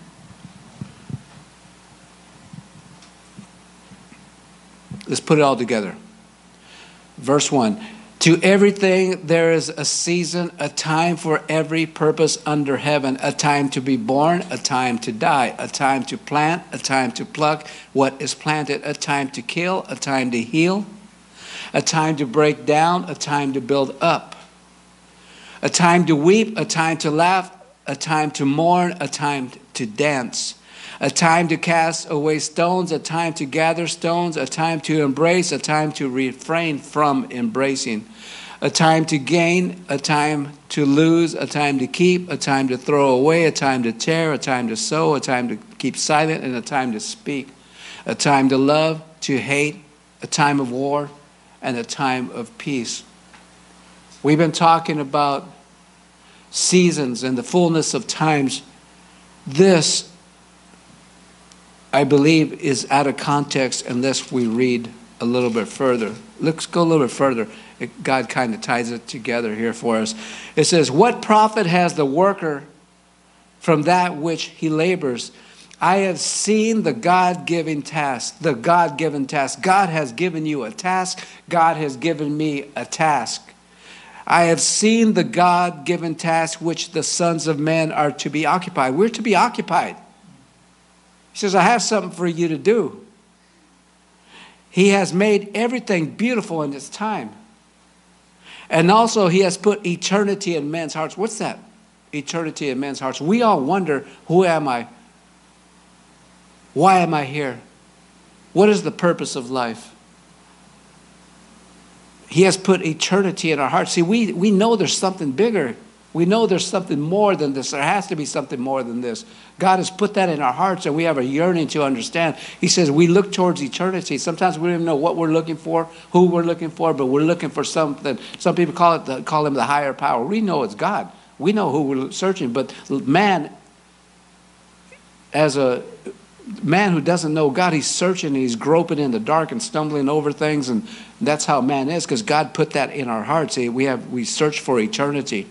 Let's put it all together. Verse one. To everything there is a season, a time for every purpose under heaven, a time to be born, a time to die, a time to plant, a time to pluck what is planted, a time to kill, a time to heal, a time to break down, a time to build up, a time to weep, a time to laugh, a time to mourn, a time to dance, a time to cast away stones, a time to gather stones, a time to embrace, a time to refrain from embracing, a time to gain, a time to lose, a time to keep, a time to throw away, a time to tear, a time to sow, a time to keep silent, and a time to speak, a time to love, to hate, a time of war, and a time of peace. We've been talking about seasons and the fullness of times This, I believe, is out of context unless we read a little bit further. Let's go a little bit further. It, God kind of ties it together here for us. It says, what profit has the worker from that which he labors? I have seen the God-given task, the God-given task. God has given you a task. God has given me a task. I have seen the God-given task which the sons of men are to be occupied. We're to be occupied. He says, I have something for you to do. He has made everything beautiful in its time. And also he has put eternity in men's hearts. What's that? Eternity in men's hearts. We all wonder, who am I? Why am I here? What is the purpose of life? He has put eternity in our hearts. See, we, we know there's something bigger. We know there's something more than this. There has to be something more than this. God has put that in our hearts, and we have a yearning to understand. He says we look towards eternity. Sometimes we don't even know what we're looking for, who we're looking for, but we're looking for something. Some people call it the, call him the higher power. We know it's God. We know who we're searching, but man, as a man who doesn't know God, he's searching and he's groping in the dark and stumbling over things, and that's how man is, because God put that in our hearts. See, we have we search for eternity.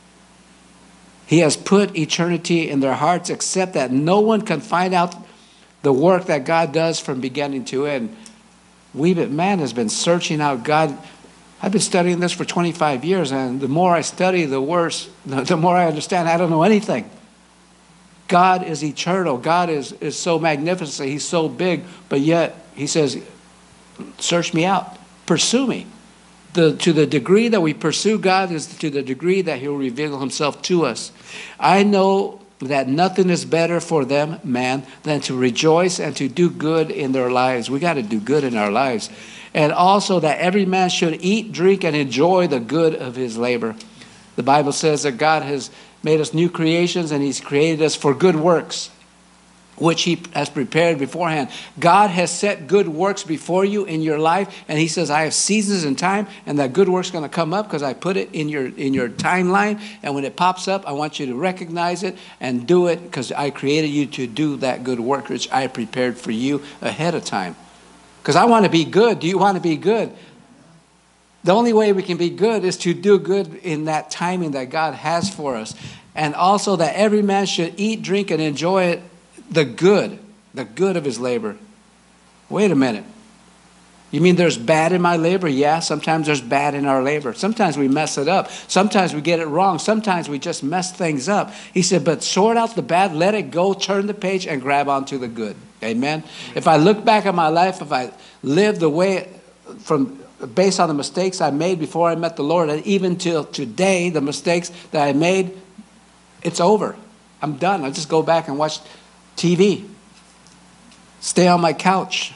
He has put eternity in their hearts, except that no one can find out the work that God does from beginning to end. We, man has been searching out God. I've been studying this for twenty-five years, and the more I study, the worse, the more I understand I don't know anything. God is eternal. God is, is so magnificent. He's so big, but yet he says, search me out. Pursue me. The, to the degree that we pursue God is to the degree that he'll reveal himself to us. I know that nothing is better for them, man, than to rejoice and to do good in their lives. We got to do good in our lives. And also that every man should eat, drink, and enjoy the good of his labor. The Bible says that God has made us new creations, and he's created us for good works, which he has prepared beforehand. God has set good works before you in your life, and he says, I have seasons and time, and that good work's going to come up because I put it in your in your timeline, and when it pops up, I want you to recognize it and do it, because I created you to do that good work which I prepared for you ahead of time. Because I want to be good. Do you want to be good? The only way we can be good is to do good in that timing that God has for us. And also that every man should eat, drink, and enjoy it, the good, the good of his labor. Wait a minute. You mean there's bad in my labor? Yeah, sometimes there's bad in our labor. Sometimes we mess it up. Sometimes we get it wrong. Sometimes we just mess things up. He said, but sort out the bad, let it go, turn the page, and grab onto the good. Amen? If I look back at my life, if I live the way from based on the mistakes I made before I met the Lord, and even till today, the mistakes that I made, it's over. I'm done. I just go back and watch T V. Stay on my couch.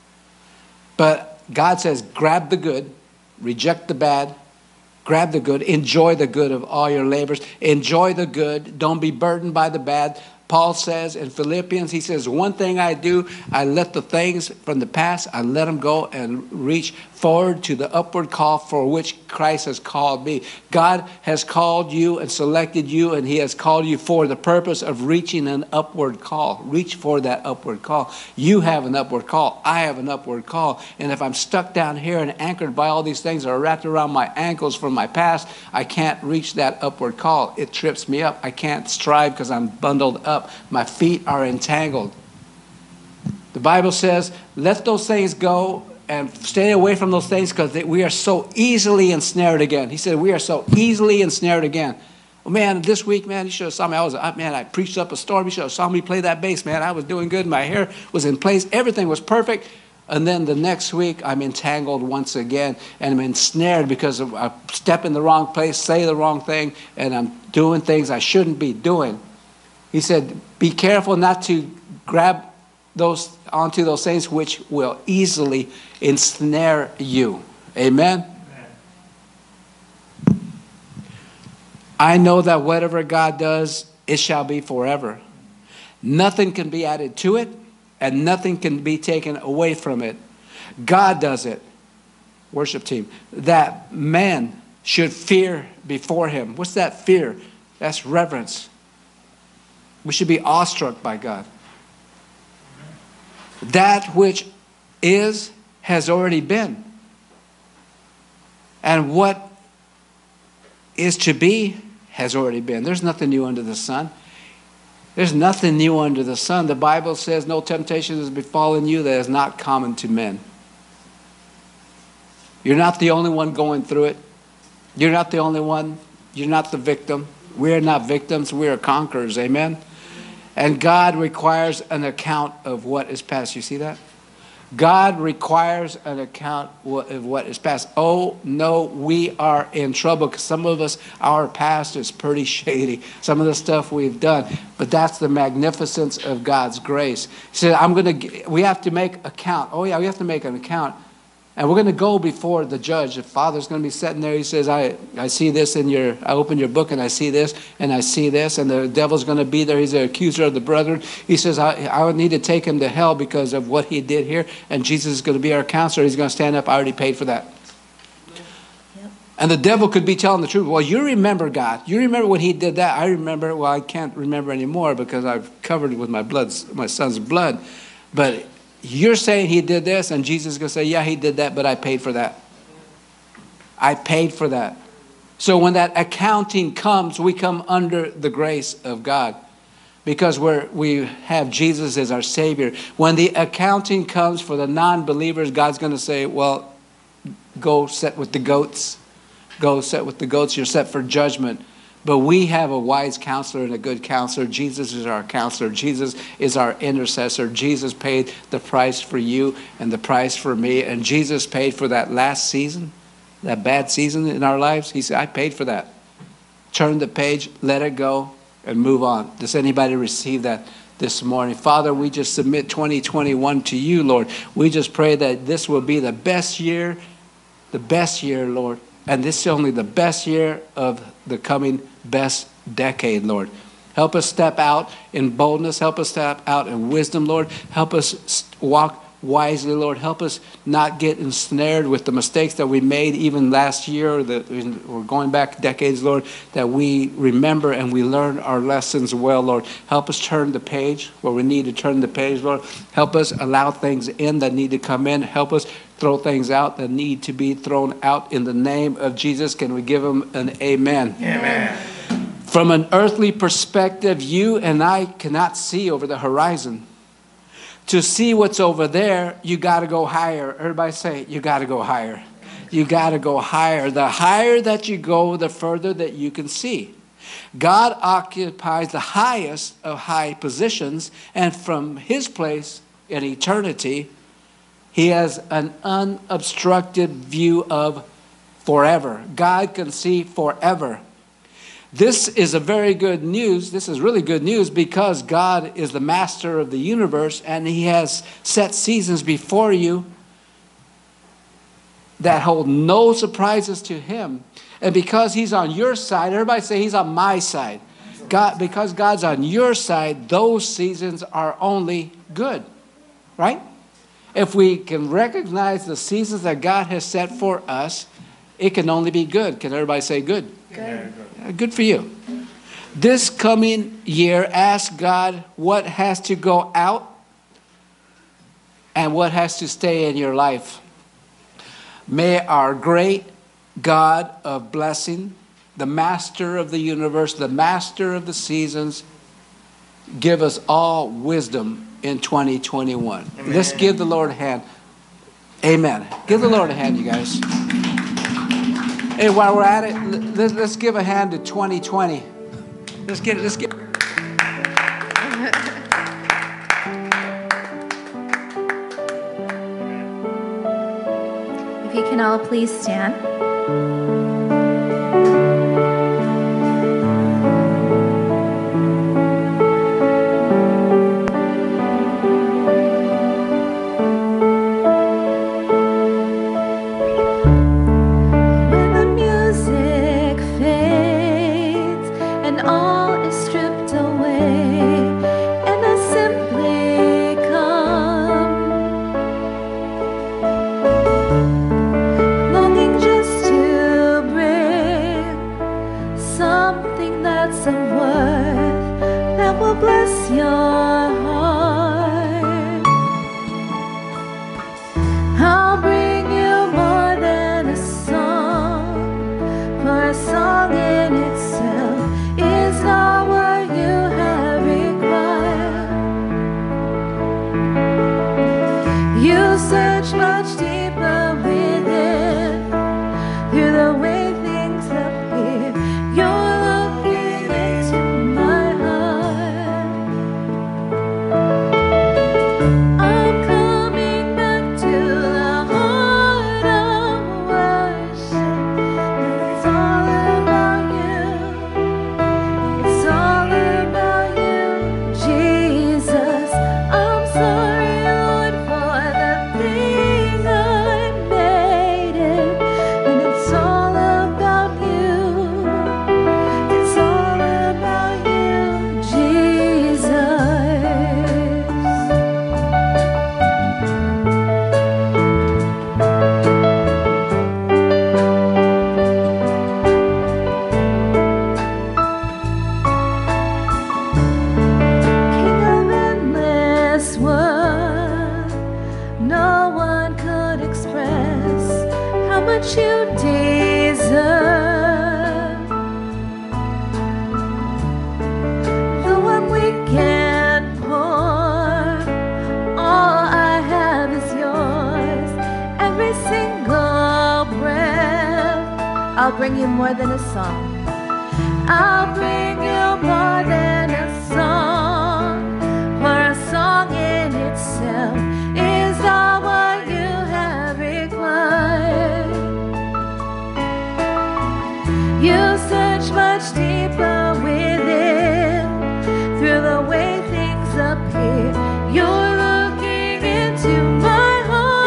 But God says, grab the good, reject the bad, grab the good, enjoy the good of all your labors. Enjoy the good. Don't be burdened by the bad. Paul says in Philippians, he says, one thing I do, I let the things from the past, I let them go and reach forward to the upward call for which Christ has called me. God has called you and selected you, and he has called you for the purpose of reaching an upward call. Reach for that upward call. You have an upward call. I have an upward call. And if I'm stuck down here and anchored by all these things that are wrapped around my ankles from my past, I can't reach that upward call. It trips me up. I can't strive because I'm bundled up. My feet are entangled. The Bible says, let those things go and stay away from those things, because we are so easily ensnared again. He said, we are so easily ensnared again. Oh, man, this week, man, you should have saw me. I was, man, I preached up a storm. You should have saw me play that bass, man. I was doing good. My hair was in place. Everything was perfect. And then the next week, I'm entangled once again, and I'm ensnared because of, I step in the wrong place, say the wrong thing, and I'm doing things I shouldn't be doing. He said, be careful not to grab those onto those things which will easily ensnare you. Amen? Amen. I know that whatever God does, it shall be forever. Nothing can be added to it, and nothing can be taken away from it. God does it. Worship team. That man should fear before him. What's that fear? That's reverence. We should be awestruck by God. That which is has already been. And what is to be has already been. There's nothing new under the sun. There's nothing new under the sun. The Bible says no temptation has befallen you that is not common to men. You're not the only one going through it. You're not the only one. You're not the victim. We're not victims. We are conquerors. Amen? And God requires an account of what is past. You see that? God requires an account of what is past. Oh, no, we are in trouble because some of us, our past is pretty shady. Some of the stuff we've done. But that's the magnificence of God's grace. He said, I'm going to, we have to make account. Oh, yeah, we have to make an account. And we're going to go before the judge. The Father's going to be sitting there. He says, I, I see this in your, I open your book and I see this and I see this. And the devil's going to be there. He's the accuser of the brethren. He says, I, I would need to take him to hell because of what he did here. And Jesus is going to be our counselor. He's going to stand up. I already paid for that. Yep. And the devil could be telling the truth. Well, you remember God. You remember when he did that. I remember. Well, I can't remember anymore because I've covered it with my blood, my son's blood. But you're saying he did this, and Jesus is going to say, yeah, he did that, but I paid for that. I paid for that. So when that accounting comes, we come under the grace of God because we're, we have Jesus as our Savior. When the accounting comes for the non-believers, God's going to say, well, go sit with the goats. Go sit with the goats. You're set for judgment. But we have a wise counselor and a good counselor. Jesus is our counselor. Jesus is our intercessor. Jesus paid the price for you and the price for me. And Jesus paid for that last season, that bad season in our lives. He said, I paid for that. Turn the page, let it go, and move on. Does anybody receive that this morning? Father, we just submit twenty twenty-one to you, Lord. We just pray that this will be the best year, the best year, Lord. And this is only the best year of the coming best decade, Lord. Help us step out in boldness. Help us step out in wisdom, Lord. Help us walk wisely, Lord. Help us not get ensnared with the mistakes that we made even last year, or that we're going back decades, Lord, that we remember and we learn our lessons well, Lord. Help us turn the page where we need to turn the page, Lord. Help us allow things in that need to come in. Help us throw things out that need to be thrown out in the name of Jesus. Can we give him an amen? Amen. From an earthly perspective, you and I cannot see over the horizon. To see what's over there, you got to go higher. Everybody say, you got to go higher. You got to go higher. The higher that you go, the further that you can see. God occupies the highest of high positions, and from his place in eternity, he has an unobstructed view of forever. God can see forever. This is a very good news. This is really good news because God is the master of the universe and he has set seasons before you that hold no surprises to him. And because he's on your side, everybody say he's on my side. God, because God's on your side, those seasons are only good, right? If we can recognize the seasons that God has set for us, it can only be good. Can everybody say good? Good. Good for you. This coming year, ask God what has to go out and what has to stay in your life. May our great God of blessing, the master of the universe, the master of the seasons, give us all wisdom in twenty twenty-one. Amen. Let's give the Lord a hand. Amen. Give the Lord a hand, you guys. Hey, while we're at it, let's, let's give a hand to twenty twenty. Let's get it. Let's get it. If you can all please stand. That will will bless your heart. I'll bring you more than a song, for a song in itself is not what you have required. You search much deeper within, through the way things appear. You're looking into my heart. I'm coming back to the heart of worship. It's all about you. It's all about you, Jesus. I'm sorry, Lord, for the thing I made it. And it's all about you. It's all about you, Jesus. King of endless world, no one could express how much you deserve. Though I'm weak and poor, all I have is yours. Every single breath, I'll bring you more than a song. I'll bring you more than a song, for a song in itself is not what you have required. You search much deeper within, through the way things appear. You're looking into my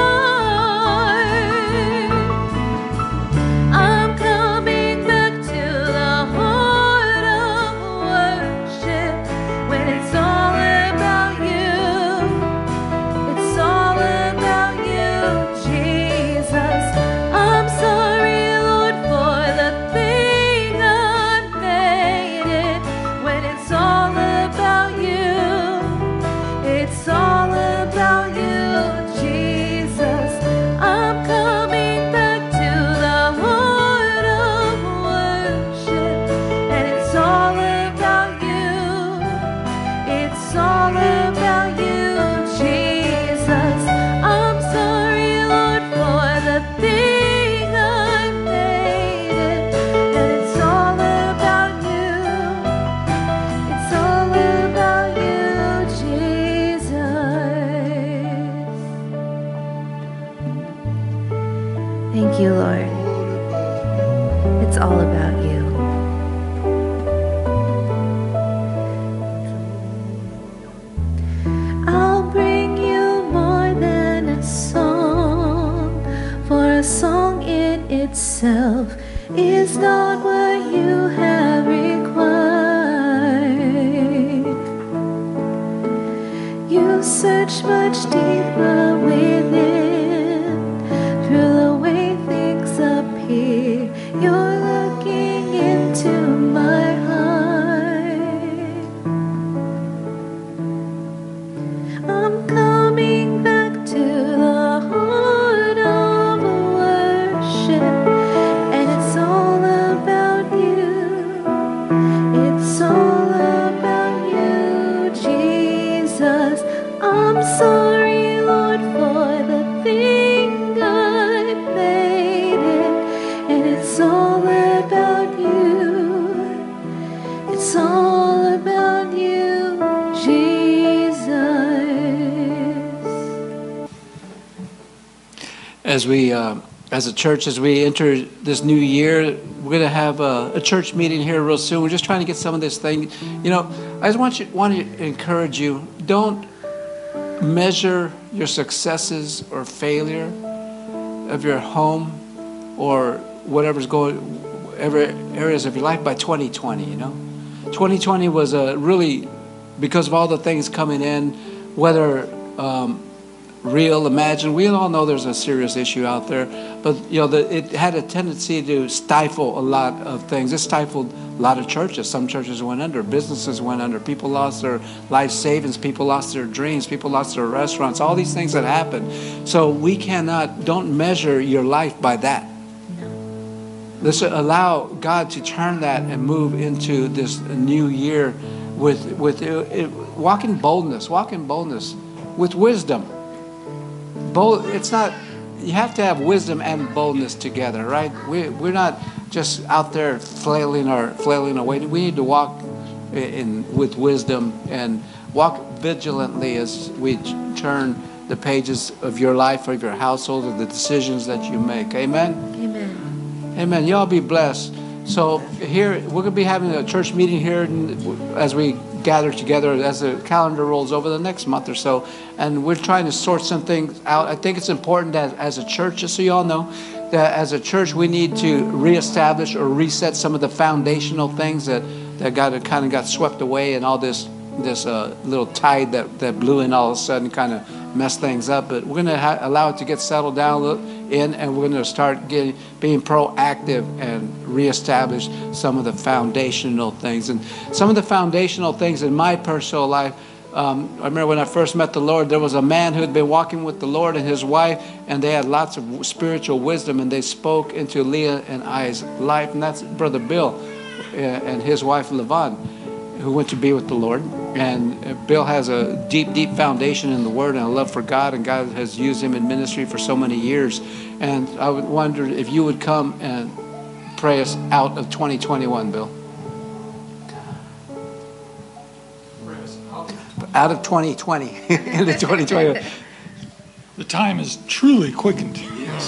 heart. I'm coming back to the heart of worship, when it's all about you. It's all about you, Jesus. I'm sorry, Lord, for the thing I made it. When it's all about you, it's all about you, Jesus. I'm coming back to the heart of worship, and it's all about you. It's all about you, Jesus. I'm sorry, Lord, for the thing I made it. And it's all about you. It's all about you, Jesus. Thank you, Lord. It's all about you. I'll bring you more than a song, for a song in itself is not what you have required. You search much deeper within, through the way things appear. You're looking into my heart. I'm coming back to the heart of worship, and it's all about you. It's all about you, Jesus. I'm sorry, Lord, for the thing I made it, and it's all about you. It's all about you, Jesus. As we, uh, as a church, as we enter this new year, we're going to have a, a church meeting here real soon. We're just trying to get some of this thing. You know, I just want you want to encourage you. Don't measure your successes or failure of your home or whatever's going, whatever areas of your life by twenty twenty. You know, twenty twenty was a really, because of all the things coming in, whether um, real, imagined. We all know there's a serious issue out there, but you know, the, it had a tendency to stifle a lot of things. It stifled a lot of churches. Some churches went under, businesses went under, people lost their life savings, people lost their dreams, people lost their restaurants, all these things that happened. So we cannot, don't measure your life by that. Let's allow God to turn that and move into this new year with, with it, it, walk in boldness, walk in boldness with wisdom. Bold, it's not, you have to have wisdom and boldness together, right? We, we're not just out there flailing or flailing away. We need to walk in with wisdom and walk vigilantly as we turn the pages of your life, of your household, of the decisions that you make. Amen? Amen. Amen. Y'all be blessed. So here, we're going to be having a church meeting here as we gather together as the calendar rolls over the next month or so. And we're trying to sort some things out. I think it's important that as a church, just so you all know, that as a church, we need to reestablish or reset some of the foundational things that, that got kind of got swept away, and all this this uh, little tide that, that blew in all of a sudden kind of messed things up. But we're going to ha- allow it to get settled down a little in, and we're going to start getting being proactive and reestablish some of the foundational things. And some of the foundational things in my personal life, um, I remember when I first met the Lord, there was a man who had been walking with the Lord and his wife, and they had lots of spiritual wisdom, and they spoke into Leah and I's life, and that's Brother Bill and his wife Levon, who went to be with the Lord. And Bill has a deep, deep foundation in the Word and a love for God, and God has used him in ministry for so many years. And I would wonder if you would come and pray us out of twenty twenty-one, Bill. Out of twenty twenty into twenty twenty-one. The time is truly quickened.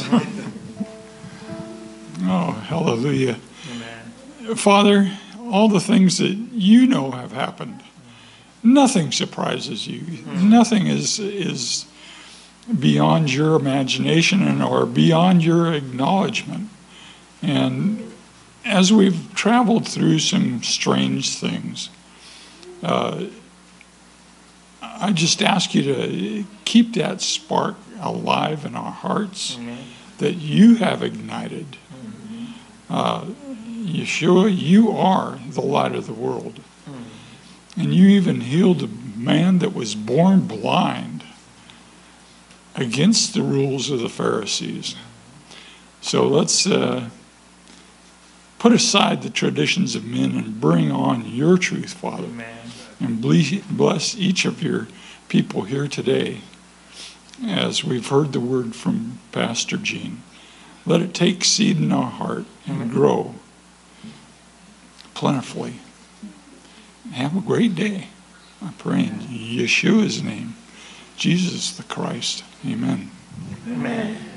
Oh, hallelujah. Amen. Father, all the things that you know have happened, nothing surprises you. Mm-hmm. Nothing is is beyond your imagination and or beyond your acknowledgement. And as we've traveled through some strange things, uh, I just ask you to keep that spark alive in our hearts, mm-hmm. that you have ignited. Mm-hmm. Uh, Yeshua, you are the light of the world. Mm-hmm. And you even healed a man that was born blind against the rules of the Pharisees. So let's uh, put aside the traditions of men and bring on your truth, Father. Amen. And bless each of your people here today as we've heard the word from Pastor Gene. Let it take seed in our heart and grow plentifully. Have a great day. I pray in Yeshua's name, Jesus the Christ. Amen. Amen.